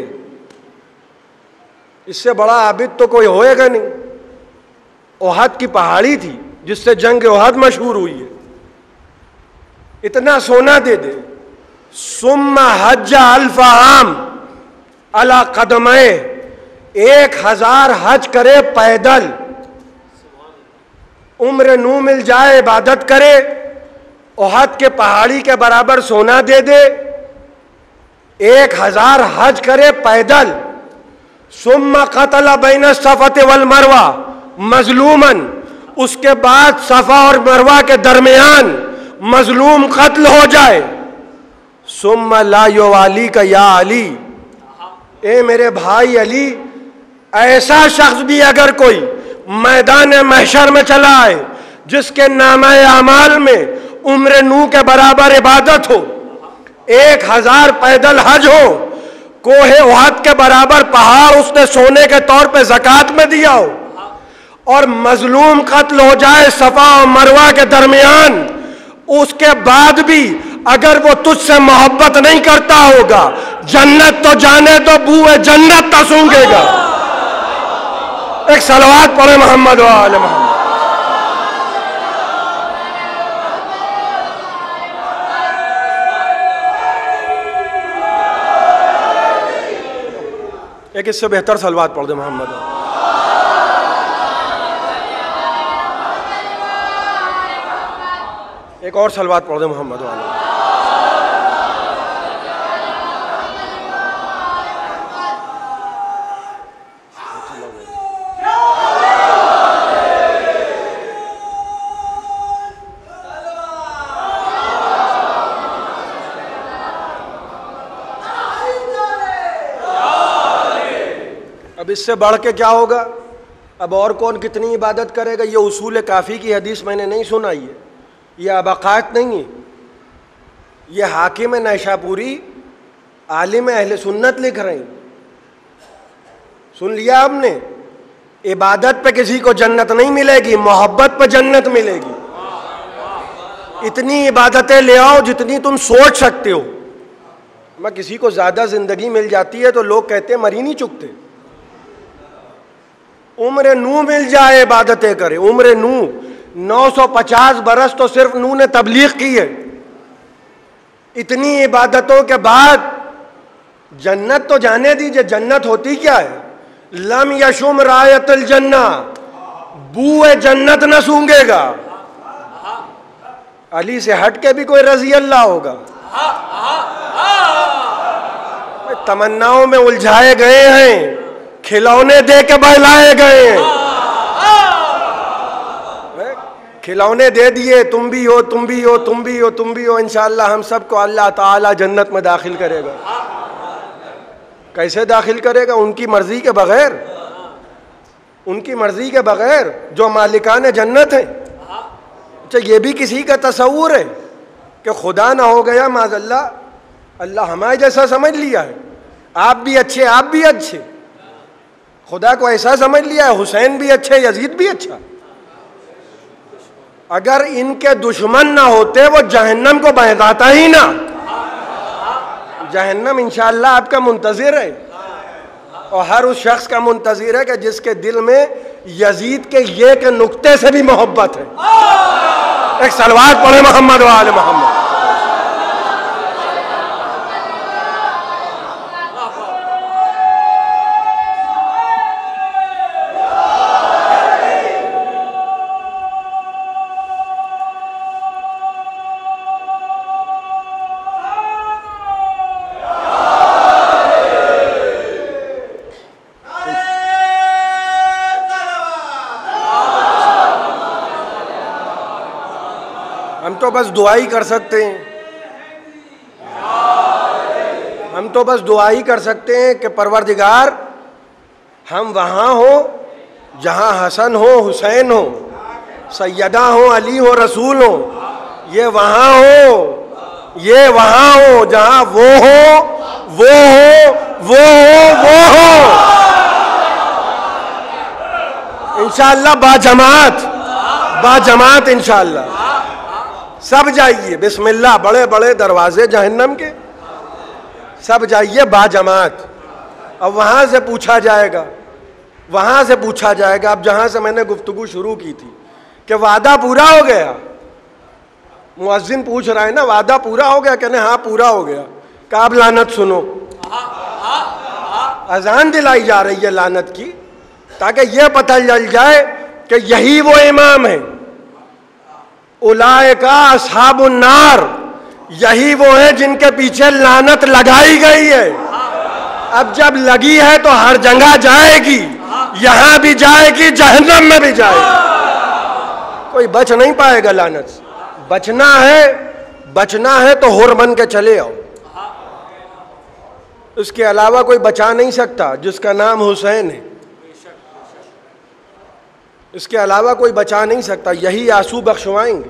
اس سے بڑا عابد تو کوئی ہوئے گا نہیں۔ احد کی پہاڑی تھی جس سے جنگ احد مشہور ہوئی ہے، اتنا سونا دے دے۔ ثم حج 1000 عام علی قدمے، 1000 حج کرے پیدل، عمر نو مل جائے عبادت کرے، احد کے پہاڑی کے برابر سونا دے دے، 1000 حج کرے پیدل۔ ثم قتل بین الصفا والمروہ مظلوما، اس کے بعد صفا اور مروہ کے درمیان مظلوم قتل ہو جائے۔ ثم لا یوالی کا یا علی، اے میرے بھائی علی، ایسا شخص بھی اگر کوئی میدان محشر میں چلا آئے جس کے نامہ اعمال میں عمر نو کے برابر عبادت ہو، 1000 پیدل حج ہو، کوہ احد کے برابر پہاڑ اس نے سونے کے طور پہ زکوٰۃ میں دیا ہو، اور مظلوم قتل ہو جائے صفا اور مروہ کے درمیان، اس کے بعد بھی اگر وہ تجھ سے محبت نہیں کرتا ہوگا، جنت تو جانے تو بوئے جنت نہ سونگے گا۔ ایک صلوات پڑھے محمد و آل محمد۔ ایک اس سے بہتر صلوات پڑھ دے محمد۔ ایک اور صلوات پڑھ دے محمد و آل محمد۔ اب اس سے بڑھ کے کیا ہوگا؟ اب اور کون کتنی عبادت کرے گا؟ یہ اصول کافی کی حدیث میں نے نہیں سنائی ہے، یہ ابقات نہیں ہے، یہ حاکم نیشاپوری عالم اہل سنت لکھ رہے ہیں۔ سن لیا آپ نے؟ عبادت پہ کسی کو جنت نہیں ملے گی، محبت پہ جنت ملے گی۔ اتنی عبادتیں لے آؤ جتنی تم سوچ سکتے ہو۔ میں کسی کو زیادہ زندگی مل جاتی ہے تو لوگ کہتے ہیں مری نہیں چکتے۔ عمر نو مل جائے عبادتیں کرے، عمر نو 950 برس تو صرف نو نے تبلیغ کی ہے۔ اتنی عبادتوں کے بعد جنت تو جانے دیجئے، جنت ہوتی کیا ہے؟ لم یشم رایت الجنہ، بوئے جنت نہ سونگے گا۔ علی سے ہٹ کے بھی کوئی رضی اللہ ہوگا؟ تمناؤں میں الجھائے گئے ہیں، کھلونے دے کے بہلائے گئے ہیں، کھلونے دے دیے، تم بھی ہو تم بھی ہو تم بھی ہو تم بھی ہو، انشاءاللہ ہم سب کو اللہ تعالی جنت میں داخل کرے گا۔ کیسے داخل کرے گا؟ ان کی مرضی کے بغیر، ان کی مرضی کے بغیر، جو مالکان جنت ہیں۔ اچھا یہ بھی کسی کا تصور ہے کہ خدا نہ ہو گیا معاذ اللہ، اللہ ہمارے جیسا سمجھ لیا ہے، آپ بھی اچھے آپ بھی اچھے، خدا کو ایسا سمجھ لیا ہے حسین بھی اچھے یزید بھی اچھا۔ اگر ان کے دشمن نہ ہوتے وہ جہنم کو بہلاتا ہی نہ۔ جہنم انشاءاللہ آپ کا منتظر ہے، اور ہر اس شخص کا منتظر ہے کہ جس کے دل میں یزید کے یہ کے نقطے سے بھی محبت ہے۔ ایک صلوات پڑھے محمد و آل محمد۔ ہم تو بس دعا ہی کر سکتے ہیں، ہم تو بس دعا ہی کر سکتے ہیں کہ پروردگار ہم وہاں ہوں جہاں حسن ہو حسین ہو، سیدہ ہو علی ہو رسول ہو، یہ وہاں ہو، یہ وہاں ہو جہاں وہ ہو وہ ہو وہ ہو وہ ہو، انشاءاللہ باجماعت باجماعت انشاءاللہ سب جائیے۔ بسم اللہ، بڑے بڑے دروازے جہنم کے، سب جائیے باجماعت. اب وہاں سے پوچھا جائے گا اب جہاں سے میں نے گفتگو شروع کی تھی کہ وعدہ پورا ہو گیا. مؤذن پوچھ رہا ہے نا وعدہ پورا ہو گیا؟ کہنے ہاں پورا ہو گیا. کہ اب لعنت سنو. اذان دلائی جا رہی ہے لعنت کی تاکہ یہ پتہ چل جائے کہ یہی وہ امام ہے. اولئک اصحاب النار، یہی وہ ہیں جن کے پیچھے لعنت لگائی گئی ہے. اب جب لگی ہے تو ہر جگہ جائے گی، یہاں بھی جائے گی، جہنم میں بھی جائے گی. کوئی بچ نہیں پائے گا لعنت سے. بچنا ہے تو حر بن کے چلے آؤ. اس کے علاوہ کوئی بچا نہیں سکتا جس کا نام حسین ہے. اس کے علاوہ کوئی بچا نہیں سکتا. یہی آنسو بخشوائیں گے.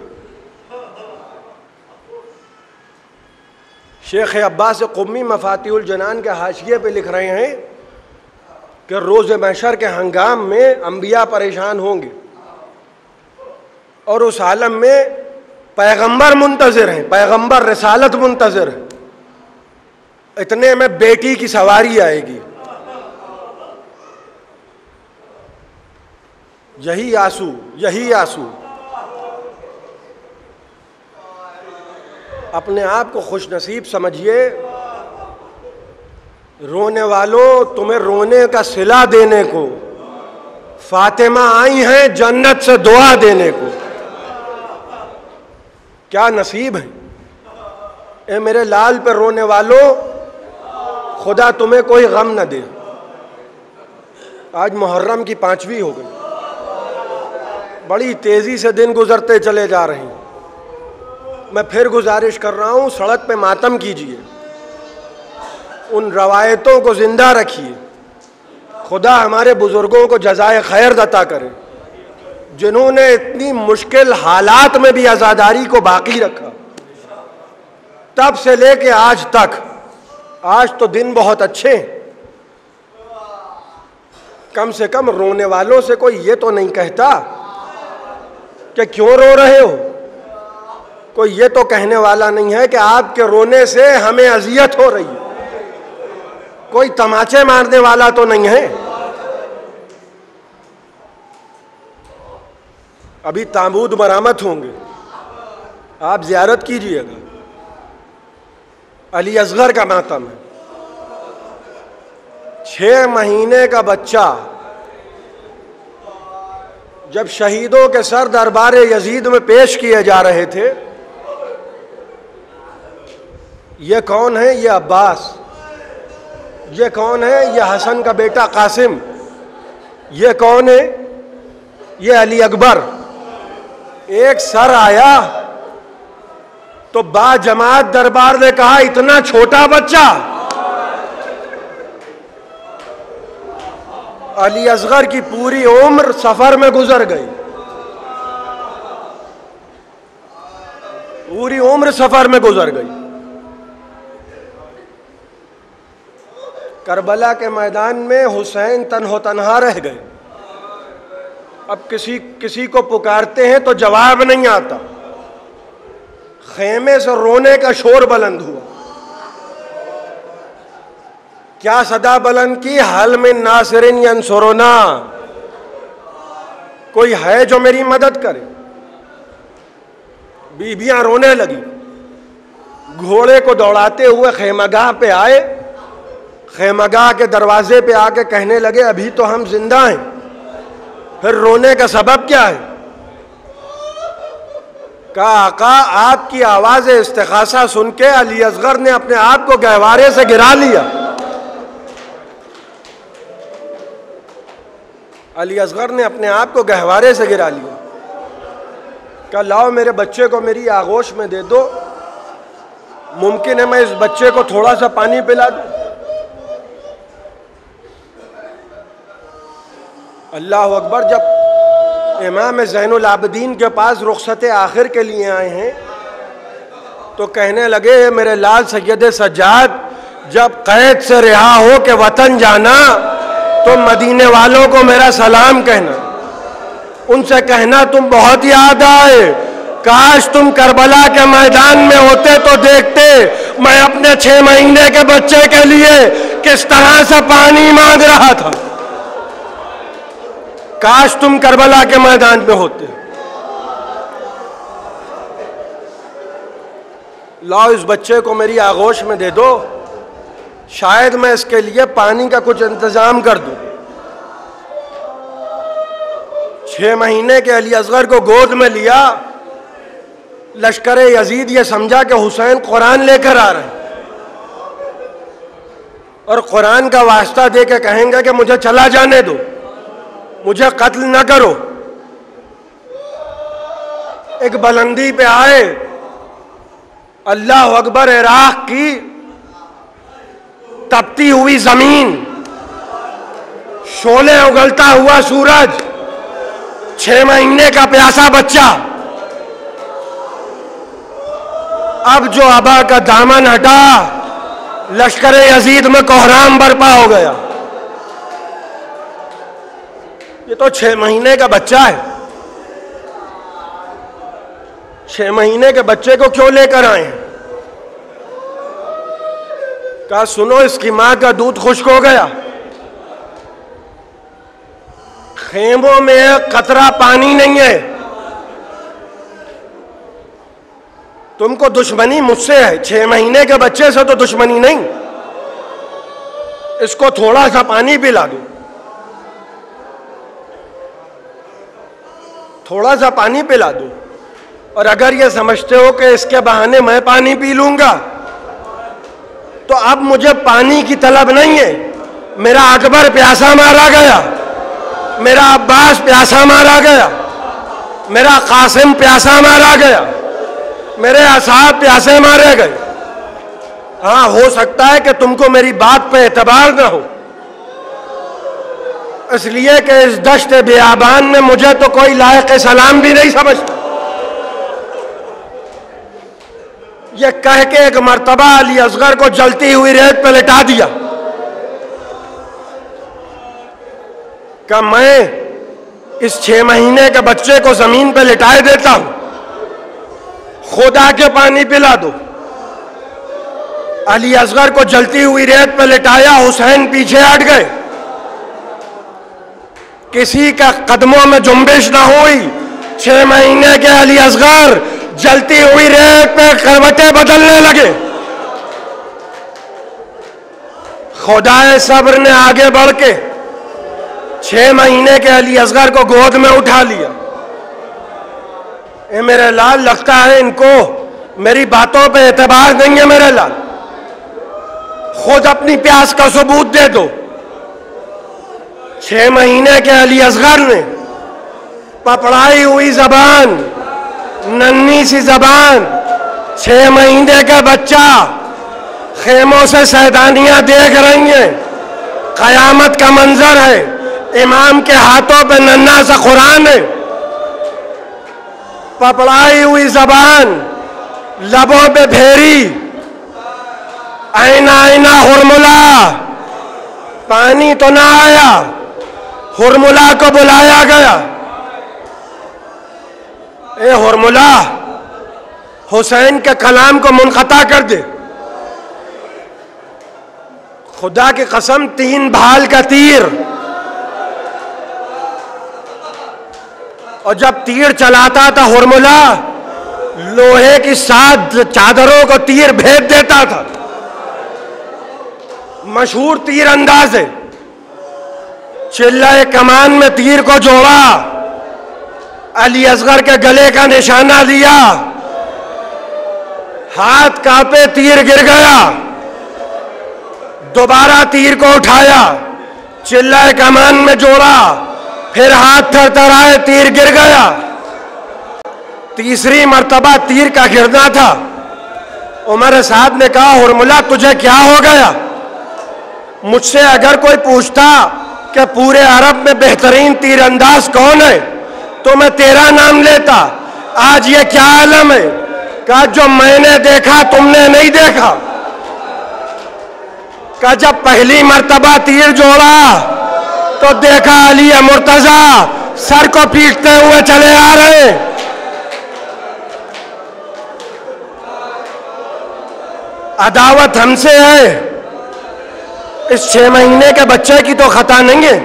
شیخ عباس قمی مفاتیح الجنان کے حاشیے پہ لکھ رہے ہیں کہ روز محشر کے ہنگام میں انبیاء پریشان ہوں گے اور اس عالم میں پیغمبر منتظر ہیں، پیغمبر رسالت منتظر ہیں. اتنے میں بیٹی کی سواری آئے گی. یہی آنسو. اپنے آپ کو خوش نصیب سمجھیے. رونے والوں، تمہیں رونے کا صلہ دینے کو فاطمہ آئی ہیں جنت سے دعا دینے کو. کیا نصیب ہے. اے میرے لال پہ رونے والوں، خدا تمہیں کوئی غم نہ دے. آج محرم کی 5ویں ہو گئی. بڑی تیزی سے دن گزرتے چلے جا رہے ہیں. میں پھر گزارش کر رہا ہوں، سڑک پہ ماتم کیجئے، ان روایتوں کو زندہ رکھیے. خدا ہمارے بزرگوں کو جزائے خیر عطا کرے جنہوں نے اتنی مشکل حالات میں بھی عزاداری کو باقی رکھا. تب سے لے کے آج تک. آج تو دن بہت اچھے ہیں. کم سے کم رونے والوں سے کوئی یہ تو نہیں کہتا کہ کیوں رو رہے ہو. کوئی یہ تو کہنے والا نہیں ہے کہ آپ کے رونے سے ہمیں اذیت ہو رہی ہے. کوئی تماچے مارنے والا تو نہیں ہے. ابھی تابوت مرامت ہوں گے، آپ زیارت کیجئے گا. علی اصغر کا ماتم ہے. 6 مہینے کا بچہ جب شہیدوں کے سر دربار یزید میں پیش کیے جا رہے تھے. یہ کون ہے؟ یہ عباس. یہ کون ہے؟ یہ حسن کا بیٹا قاسم. یہ کون ہے؟ یہ علی اکبر. ایک سر آیا تو با جماعت دربار نے کہا اتنا چھوٹا بچہ. علی اصغر کی پوری عمر سفر میں گزر گئی. پوری عمر سفر میں گزر گئی. کربلا کے میدان میں حسین تنہا رہ گئے. اب کسی کو پکارتے ہیں تو جواب نہیں آتا. خیمے سے رونے کا شور بلند ہوا. کیا صدا بلند کی؟ حل من ناصر ینصرنا، کوئی ہے جو میری مدد کرے. بیویاں رونے لگی. گھوڑے کو دوڑاتے ہوئے خیمگاہ پہ آئے. خیمگاہ کے دروازے پہ آ کے کہنے لگے ابھی تو ہم زندہ ہیں، پھر رونے کا سبب کیا ہے؟ کہا آقا آپ کی آواز استغاثہ سن کے علی اصغر نے اپنے آپ کو گہوارے سے گرا لیا. علی اصغر نے اپنے آپ کو گہوارے سے گرا لیا. کہا لاؤ میرے بچے کو میری آغوش میں دے دو، ممکن ہے میں اس بچے کو تھوڑا سا پانی پلا دوں. اللہ اکبر. جب امام زین العابدین کے پاس رخصت آخر کے لیے آئے ہیں تو کہنے لگے میرے لال سید سجاد، جب قید سے رہا ہو کے وطن جانا تو مدینے والوں کو میرا سلام کہنا. ان سے کہنا تم بہت یاد آئے، کاش تم کربلا کے میدان میں ہوتے تو دیکھتے میں اپنے 6 مہینے کے بچے کے لیے کس طرح سے پانی مانگ رہا تھا. کاش تم کربلا کے میدان میں ہوتے. لاؤ اس بچے کو میری آغوش میں دے دو, شاید میں اس کے لیے پانی کا کچھ انتظام کر دوں. 6 مہینے کے علی اصغر کو گود میں لیا. لشکر یزید یہ سمجھا کہ حسین قرآن لے کر آ رہے ہیں اور قرآن کا واسطہ دے کے کہیں گے کہ مجھے چلا جانے دو, مجھے قتل نہ کرو. ایک بلندی پہ آئے, اللہ اکبر, عراق کی تپتی ہوئی زمین, شعلے اگلتا ہوا سورج, 6 مہینے کا پیاسا بچہ. اب جو ابا کا دامن ہٹا, لشکر یزید میں کوہرام برپا ہو گیا. یہ تو 6 مہینے کا بچہ ہے. 6 مہینے کے بچے کو کیوں لے کر آئے ہیں؟ کہا سنو, اس کی ماں کا دودھ خشک ہو گیا, خیموں میں ایک قطرہ پانی نہیں ہے. تم کو دشمنی مجھ سے ہے, 6 مہینے کے بچے سے تو دشمنی نہیں. اس کو تھوڑا سا پانی پلا دو, تھوڑا سا پانی پلا دو. اور اگر یہ سمجھتے ہو کہ اس کے بہانے میں پانی پی لوں گا تو اب مجھے پانی کی طلب نہیں ہے. میرا اکبر پیاسا مارا گیا, میرا عباس پیاسا مارا گیا, میرا قاسم پیاسا مارا گیا, میرے اصحاب پیاسے مارے گئے. ہاں ہو سکتا ہے کہ تم کو میری بات پہ اعتبار نہ ہو, اس لیے کہ اس دشت بیابان میں مجھے تو کوئی لائق سلام بھی نہیں سمجھتا. یہ کہہ کے ایک مرتبہ علی اصغر کو جلتی ہوئی ریت پہ لٹا دیا کہ میں اس 6 مہینے کے بچے کو زمین پہ لٹائے دیتا ہوں, خدا کے پانی پلا دو. علی اصغر کو جلتی ہوئی ریت پہ لٹایا, حسین پیچھے ہٹ گئے. کسی کا قدموں میں جنبش نہ ہوئی. 6 مہینے کے علی اصغر جلتی ہوئی ریت پہ کروٹیں بدلنے لگے. خدائے صبر نے آگے بڑھ کے 6 مہینے کے علی اصغر کو گود میں اٹھا لیا. اے میرے لال, لگتا ہے ان کو میری باتوں پہ اعتبار نہیں ہے. میرے لال, خود اپنی پیاس کا ثبوت دے دو. 6 مہینے کے علی اصغر نے پپڑائی ہوئی زبان, ننھی سی زبان, 6 مہینے کا بچہ, خیموں سے سیدانیاں دیکھ رہی ہیں, قیامت کا منظر ہے, امام کے ہاتھوں پہ ننھا سا قرآن ہے. پپڑائی ہوئی زبان, لبوں پہ بھیری, آئینہ آئینہ ہرملا. پانی تو نہ آیا, ہرملا کو بلایا گیا. اے ہرملا, حسین کے کلام کو منقطع کر دے. خدا کی قسم, 3 بھال کا تیر, اور جب تیر چلاتا تھا ہرملا, لوہے کی 7 چادروں کو تیر بھید دیتا تھا. مشہور تیر انداز ہے. چلہ کمان میں تیر کو جوڑا, علی اصغر کے گلے کا نشانہ لیا, ہاتھ کانپے, تیر گر گیا. دوبارہ تیر کو اٹھایا, چلہ کمان میں جوڑا, پھر ہاتھ تھر تھر آئے, تیر گر گیا. تیسری مرتبہ تیر کا گرنا تھا. عمر سعد نے کہا ہرملا تجھے کیا ہو گیا؟ مجھ سے اگر کوئی پوچھتا کہ پورے عرب میں بہترین تیر انداز کون ہے تو میں تیرا نام لیتا. آج یہ کیا عالم ہے؟ کہ جو میں نے دیکھا تم نے نہیں دیکھا. کہ جب پہلی مرتبہ تیر جوڑا تو دیکھا علی مرتضیٰ سر کو پیٹتے ہوئے چلے آ رہے. عداوت ہم سے ہے، اس 6 مہینے کے بچے کی تو خطا نہیں ہے۔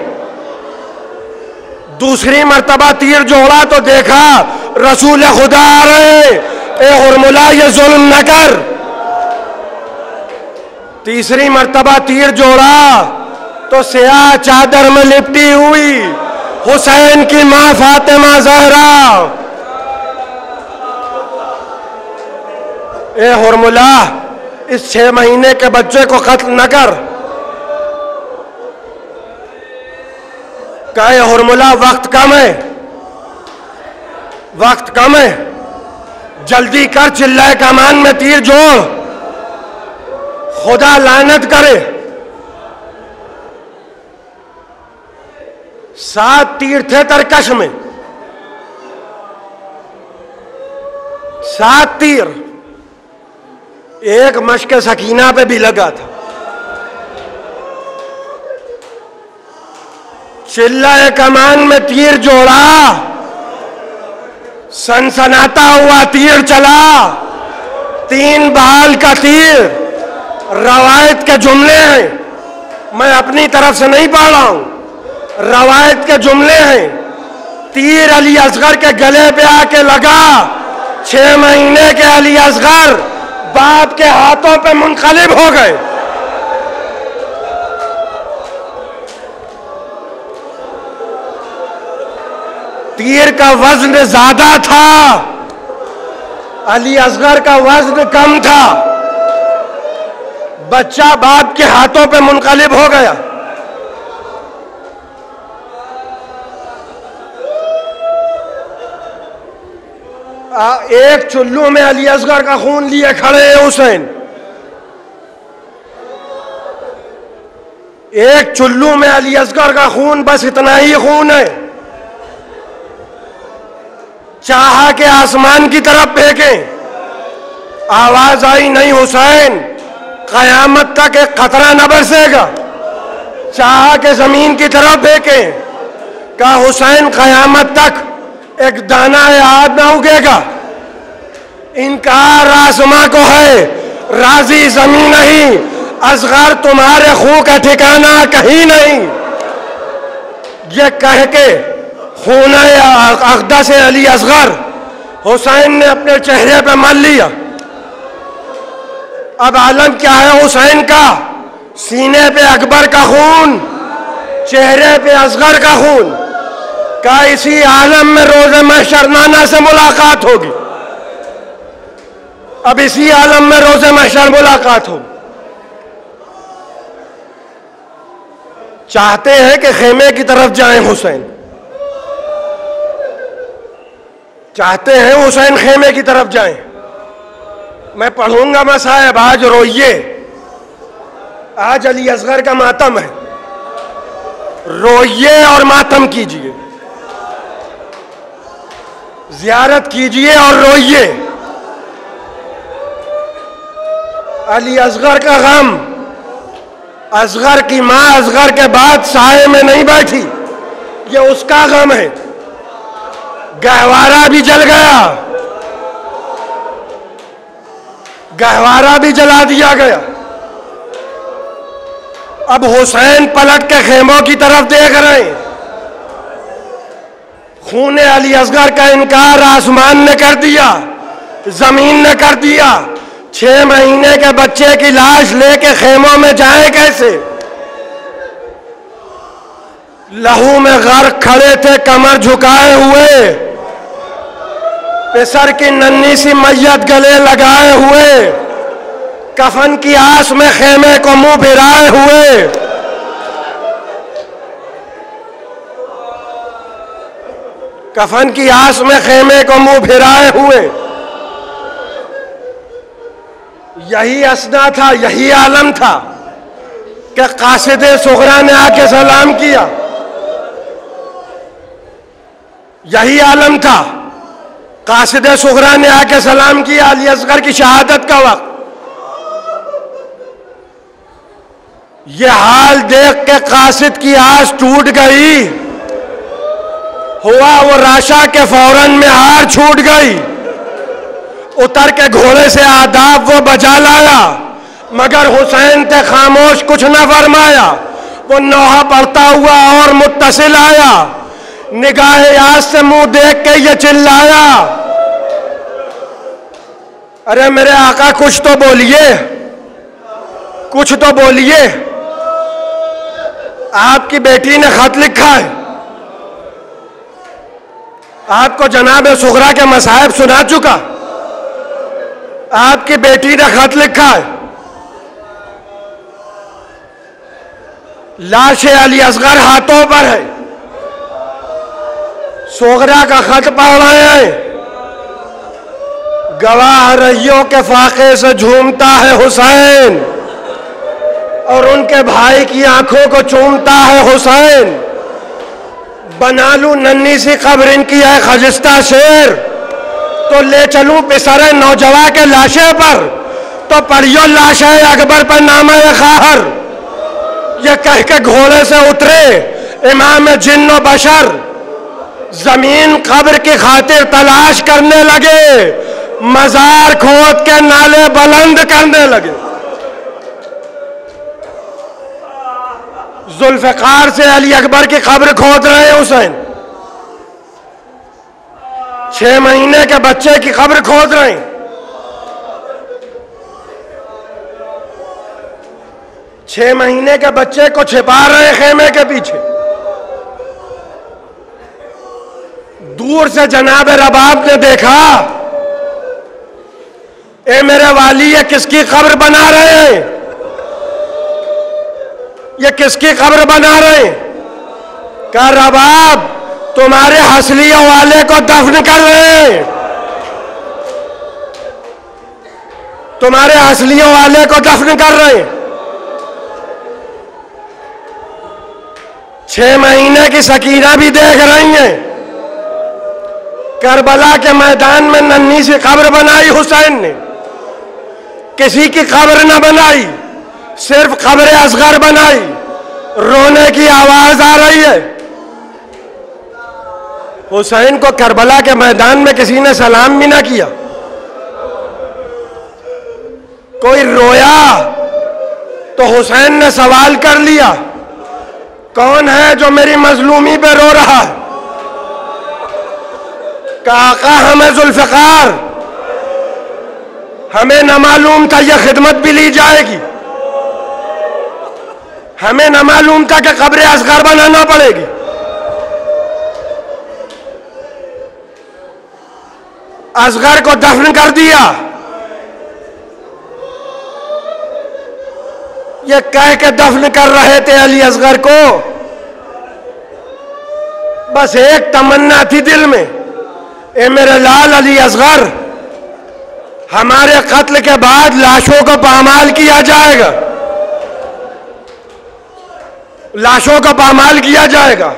دوسری مرتبہ تیر جوڑا تو دیکھا رسول خدا آ رہے، اے ہرملا یہ ظلم نہ کر۔ تیسری مرتبہ تیر جوڑا تو سیاہ چادر میں لپٹی ہوئی حسین کی ماں فاطمہ زہرا، اے ہرملا اس 6 مہینے کے بچے کو قتل نہ کر۔ کہے ہرملا وقت کم ہے، وقت کم ہے، جلدی کر، چلائے کمان میں تیر جوڑ، خدا لعنت کرے۔ 7 تیر تھے ترکش میں، 7 تیر، ایک مشک سکینہ پہ بھی لگا تھا۔ چلائے کمان میں تیر جوڑا، سنسناتا ہوا تیر چلا، 3 بال کا تیر۔ روایت کے جملے ہیں، میں اپنی طرف سے نہیں پڑھ رہا ہوں، روایت کے جملے ہیں۔ تیر علی اصغر کے گلے پہ آ کے لگا، 6 مہینے کے علی اصغر باپ کے ہاتھوں پہ منقلب ہو گئے۔ تیر کا وزن زیادہ تھا، علی اصغر کا وزن کم تھا، بچہ باپ کے ہاتھوں پہ منقلب ہو گیا۔ ایک چلو میں علی اصغر کا خون لیے کھڑے ہیں حسین، ایک چلو میں علی اصغر کا خون، بس اتنا ہی خون ہے۔ چاہا کہ آسمان کی طرف پھینکیں، آواز آئی نہیں حسین قیامت تک ایک قطرہ نہ برسے گا۔ چاہا کہ زمین کی طرف پھینکیں، کہا حسین قیامت تک ایک دانہ آب نہ اگے گا۔ انکار آسماں کو ہے، راضی زمین نہیں، اصغر تمہارے خون کا ٹھکانہ کہیں نہیں۔ یہ کہہ کے خون اقدس علی اصغر حسین نے اپنے چہرے پہ مل لیا۔ اب عالم کیا ہے حسین کا؟ سینے پہ اکبر کا خون، چہرے پہ اصغر کا خون۔ کہ اسی عالم میں روز محشر نانا سے ملاقات ہوگی، اب اسی عالم میں روز محشر ملاقات ہوگی۔ چاہتے ہیں کہ خیمے کی طرف جائیں حسین، چاہتے ہیں حسین خیمے کی طرف جائیں۔ میں پڑھوں گا مصائب، آج روئیے، آج علی اصغر کا ماتم ہے، روئیے اور ماتم کیجئے، زیارت کیجئے اور روئیے۔ علی اصغر کا غم، اصغر کی ماں اصغر کے بعد سائے میں نہیں بیٹھی، یہ اس کا غم ہے۔ گہوارہ بھی جل گیا، گہوارہ بھی جلا دیا گیا۔ اب حسین پلٹ کے خیموں کی طرف دیکھ رہے ہیں۔ خون علی اصغر کا انکار آسمان نے کر دیا، زمین نے کر دیا۔ 6 مہینے کے بچے کی لاش لے کے خیموں میں جائیں کیسے؟ لہو میں غرق کھڑے تھے کمر جھکائے ہوئے، پسر کی ننھی سی میت گلے لگائے ہوئے، کفن کی آس میں خیمے کو منہ پھرائے ہوئے۔ کفن کی آس میں خیمے کو منہ پھرائے ہوئے۔ یہی اسنا تھا، یہی عالم تھا کہ قاصد صغرا نے آ کے سلام کیا، یہی عالم تھا، قاصد صغرا نے آ کے سلام کیا علی اصغر کی شہادت کا وقت۔ یہ حال دیکھ کے قاصد کی آس ٹوٹ گئی، ہوا وہ راشا کے فوراً میں ہار چھوٹ گئی، اتر کے گھوڑے سے آداب وہ بجا لایا، مگر حسین تے خاموش کچھ نہ فرمایا. وہ نوحہ پڑھتا ہوا اور متصل آیا, نگاہ یاس سے منہ دیکھ کے یہ چلایا, ارے میرے آقا کچھ تو بولیے, کچھ تو بولیے. آپ کی بیٹی نے خط لکھا ہے, آپ کو جناب صغرا کے مصائب سنا چکا. آپ کی بیٹی نے خط لکھا ہے, لاش علی اصغر ہاتھوں پر ہے, صغرا کا خط پڑھ رہے ہیں. گواہ رہیوں کے فاقے سے جھومتا ہے حسین, اور ان کے بھائی کی آنکھوں کو چومتا ہے حسین. بنا لوں ننھی سی قبر ان کی ہے خجستہ شیر, تو لے چلوں پسرے نوجواں کے لاشے پر, تو پڑھیو لاش اکبر پر نامہ خواہر. یہ کہہ کے گھوڑے سے اترے امام جن و بشر, زمین قبر کی خاطر تلاش کرنے لگے, مزار کھود کے نالے بلند کرنے لگے. ذوالفقار سے علی اکبر کی قبر کھود رہے ہیں حسین, 6 مہینے کے بچے کی قبر کھود رہے ہیں. 6 مہینے کے بچے کو چھپا رہے ہیں خیمے کے پیچھے. دور سے جناب رباب نے دیکھا, اے میرے والی یہ کس کی قبر بنا رہے ہیں, یہ کس کی قبر بنا رہے ہیں؟ کہا رباب تمہارے حسلیوں والے کو دفن کر رہے ہیں, تمہارے حسلیوں والے کو دفن کر رہے ہیں. 6 مہینے کی سکینہ بھی دیکھ رہی ہیں. کربلا کے میدان میں ننھی سی قبر بنائی حسین نے, کسی کی قبر نہ بنائی, صرف قبر اصغر بنائی. رونے کی آواز آ رہی ہے. حسین کو کربلا کے میدان میں کسی نے سلام بھی نہ کیا. کوئی رویا تو حسین نے سوال کر لیا, کون ہے جو میری مظلومی پہ رو رہا ہے؟ کہ آقا ہمیں ذوالفقار, ہمیں نہ معلوم تھا یہ خدمت بھی لی جائے گی, ہمیں نہ معلوم تھا کہ قبر اصغر بنانا پڑے گی. اصغر کو دفن کر دیا. یہ کہہ کے دفن کر رہے تھے علی اصغر کو, بس ایک تمنا تھی دل میں, اے میرے لال علی اصغر, ہمارے قتل کے بعد لاشوں کو پامال کیا جائے گا, لاشوں کو پامال کیا جائے گا.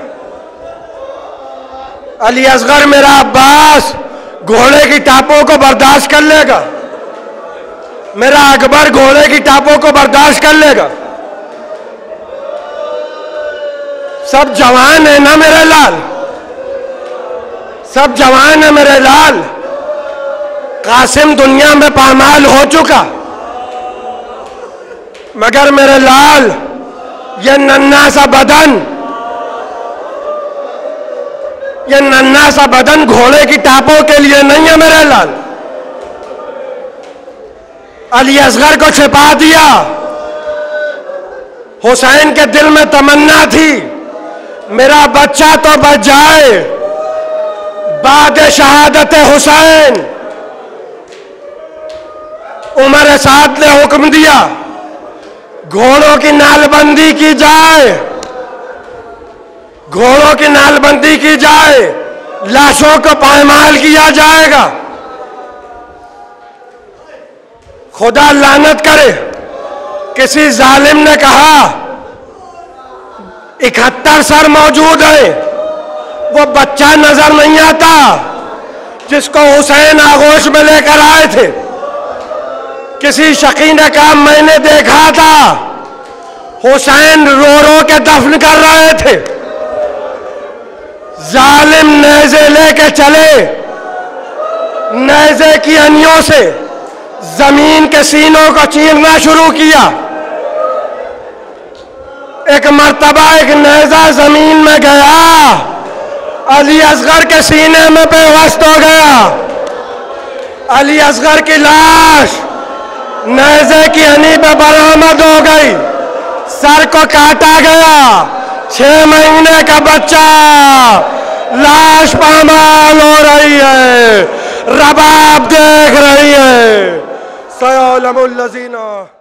علی اصغر میرا عباس گھوڑے کی ٹاپوں کو برداشت کر لے گا, میرا اکبر گھوڑے کی ٹاپوں کو برداشت کر لے گا. سب جوان ہیں نا میرے لال, سب جوان ہیں میرے لال. قاسم دنیا میں پامال ہو چکا, مگر میرے لال یہ ننھا سا بدن, یہ ننھا سا بدن گھوڑے کی ٹاپوں کے لیے نہیں ہے میرے لال. علی اصغر کو چھپا دیا. حسین کے دل میں تمنا تھی میرا بچہ تو بچ جائے. بعد شہادت حسین عمر سعد نے حکم دیا گھوڑوں کی نال بندی کی جائے, گھوڑوں کی نال بندی کی جائے, لاشوں کو پامال کیا جائے گا. خدا لعنت کرے, کسی ظالم نے کہا 71 سر موجود ہیں, وہ بچہ نظر نہیں آتا جس کو حسین آغوش میں لے کر آئے تھے. کسی شقی نے کہا میں نے دیکھا تھا حسین رو رو کے دفن کر رہے تھے. ظالم نیزے لے کے چلے, نیزے کی انیوں سے زمین کے سینوں کو چیرنا شروع کیا. ایک مرتبہ ایک نیزہ زمین میں گیا, علی اصغر کے سینے میں پیوست ہو گیا. علی اصغر کی لاش نیزے کی ہنی پہ برآمد ہو گئی, سر کو کاٹا گیا. 6 مہینے کا بچہ, لاش پامال ہو رہی ہے, رباب دیکھ رہی ہے. سيعلم الذين